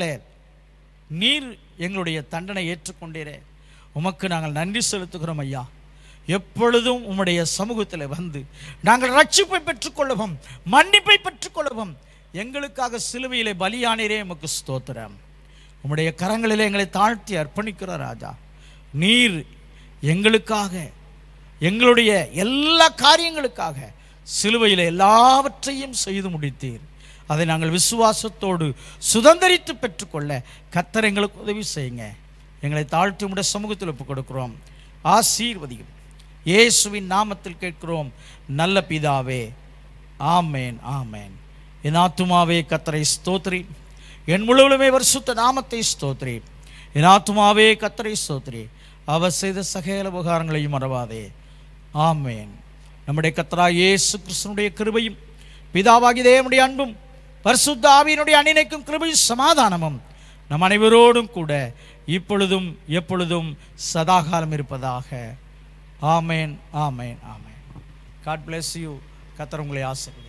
நீர் எங்களுடைய தண்டனை ஏற்றுக்கொண்டீரே. உமக்கு நாங்கள் நன்றி செலுத்துகிறோம் ஐயா. எப்பொழுதும் உம்முடைய சமூகத்தில் வந்து நாங்கள் ரட்சிப்பை பெற்றுக்கொள்ளவும், மன்னிப்பை பெற்றுக்கொள்ளவும் எங்களுக்காக சிலுவையிலே பலியானீரே. உமக்கு ஸ்தோத்திரம். உம்முடைய கரங்களிலே எங்களை தாழ்த்தி அர்ப்பணிக்கிற ராஜா, நீர் எங்களுக்காக, எங்களுடைய எல்லா காரியங்களுக்காக சிலுவையில் எல்லாவற்றையும் செய்து முடித்தீர். அதை நாங்கள் விசுவாசத்தோடு சுதந்திரித்து பெற்றுக்கொள்ள கர்த்தர் எங்களுக்கு உதவி செய்யுங்க. எங்களை தாழ்த்தி உம்முடைய சமூகத்தில் ஒப்புக் கொடுக்கிறோம். ஆசீர்வதியும். இயேசுவின் நாமத்தில் கேட்கிறோம் நல்ல பிதாவே. ஆமேன், ஆமேன். என் ஆத்துமாவே கர்த்தரை ஸ்தோத்திரி, என் முழுவதுமே பரிசுத்த நாமத்தை ஸ்தோத்திரி. என் ஆத்துமாவே கர்த்தரை ஸ்தோத்திரி, அவர் செய்த சகல உபகாரங்களையும் மறவாதே. ஆமேன். நம்முடைய கர்த்தராகிய இயேசு கிறிஸ்துவினுடைய கிருபையும் பிதாவாகிய தேவனுடைய அன்பும் பரிசுத்த ஆவியினுடைய அணினைக்கும் கிருபையும் சமாதானமும் நம் அனைவரோடும் கூட இப்பொழுதும் எப்பொழுதும் சதாகாலம் இருப்பதாக. ஆமேன், ஆமேன், ஆமேன். God bless you. கர்த்தர் உங்களை ஆசீர்வதிப்பார்.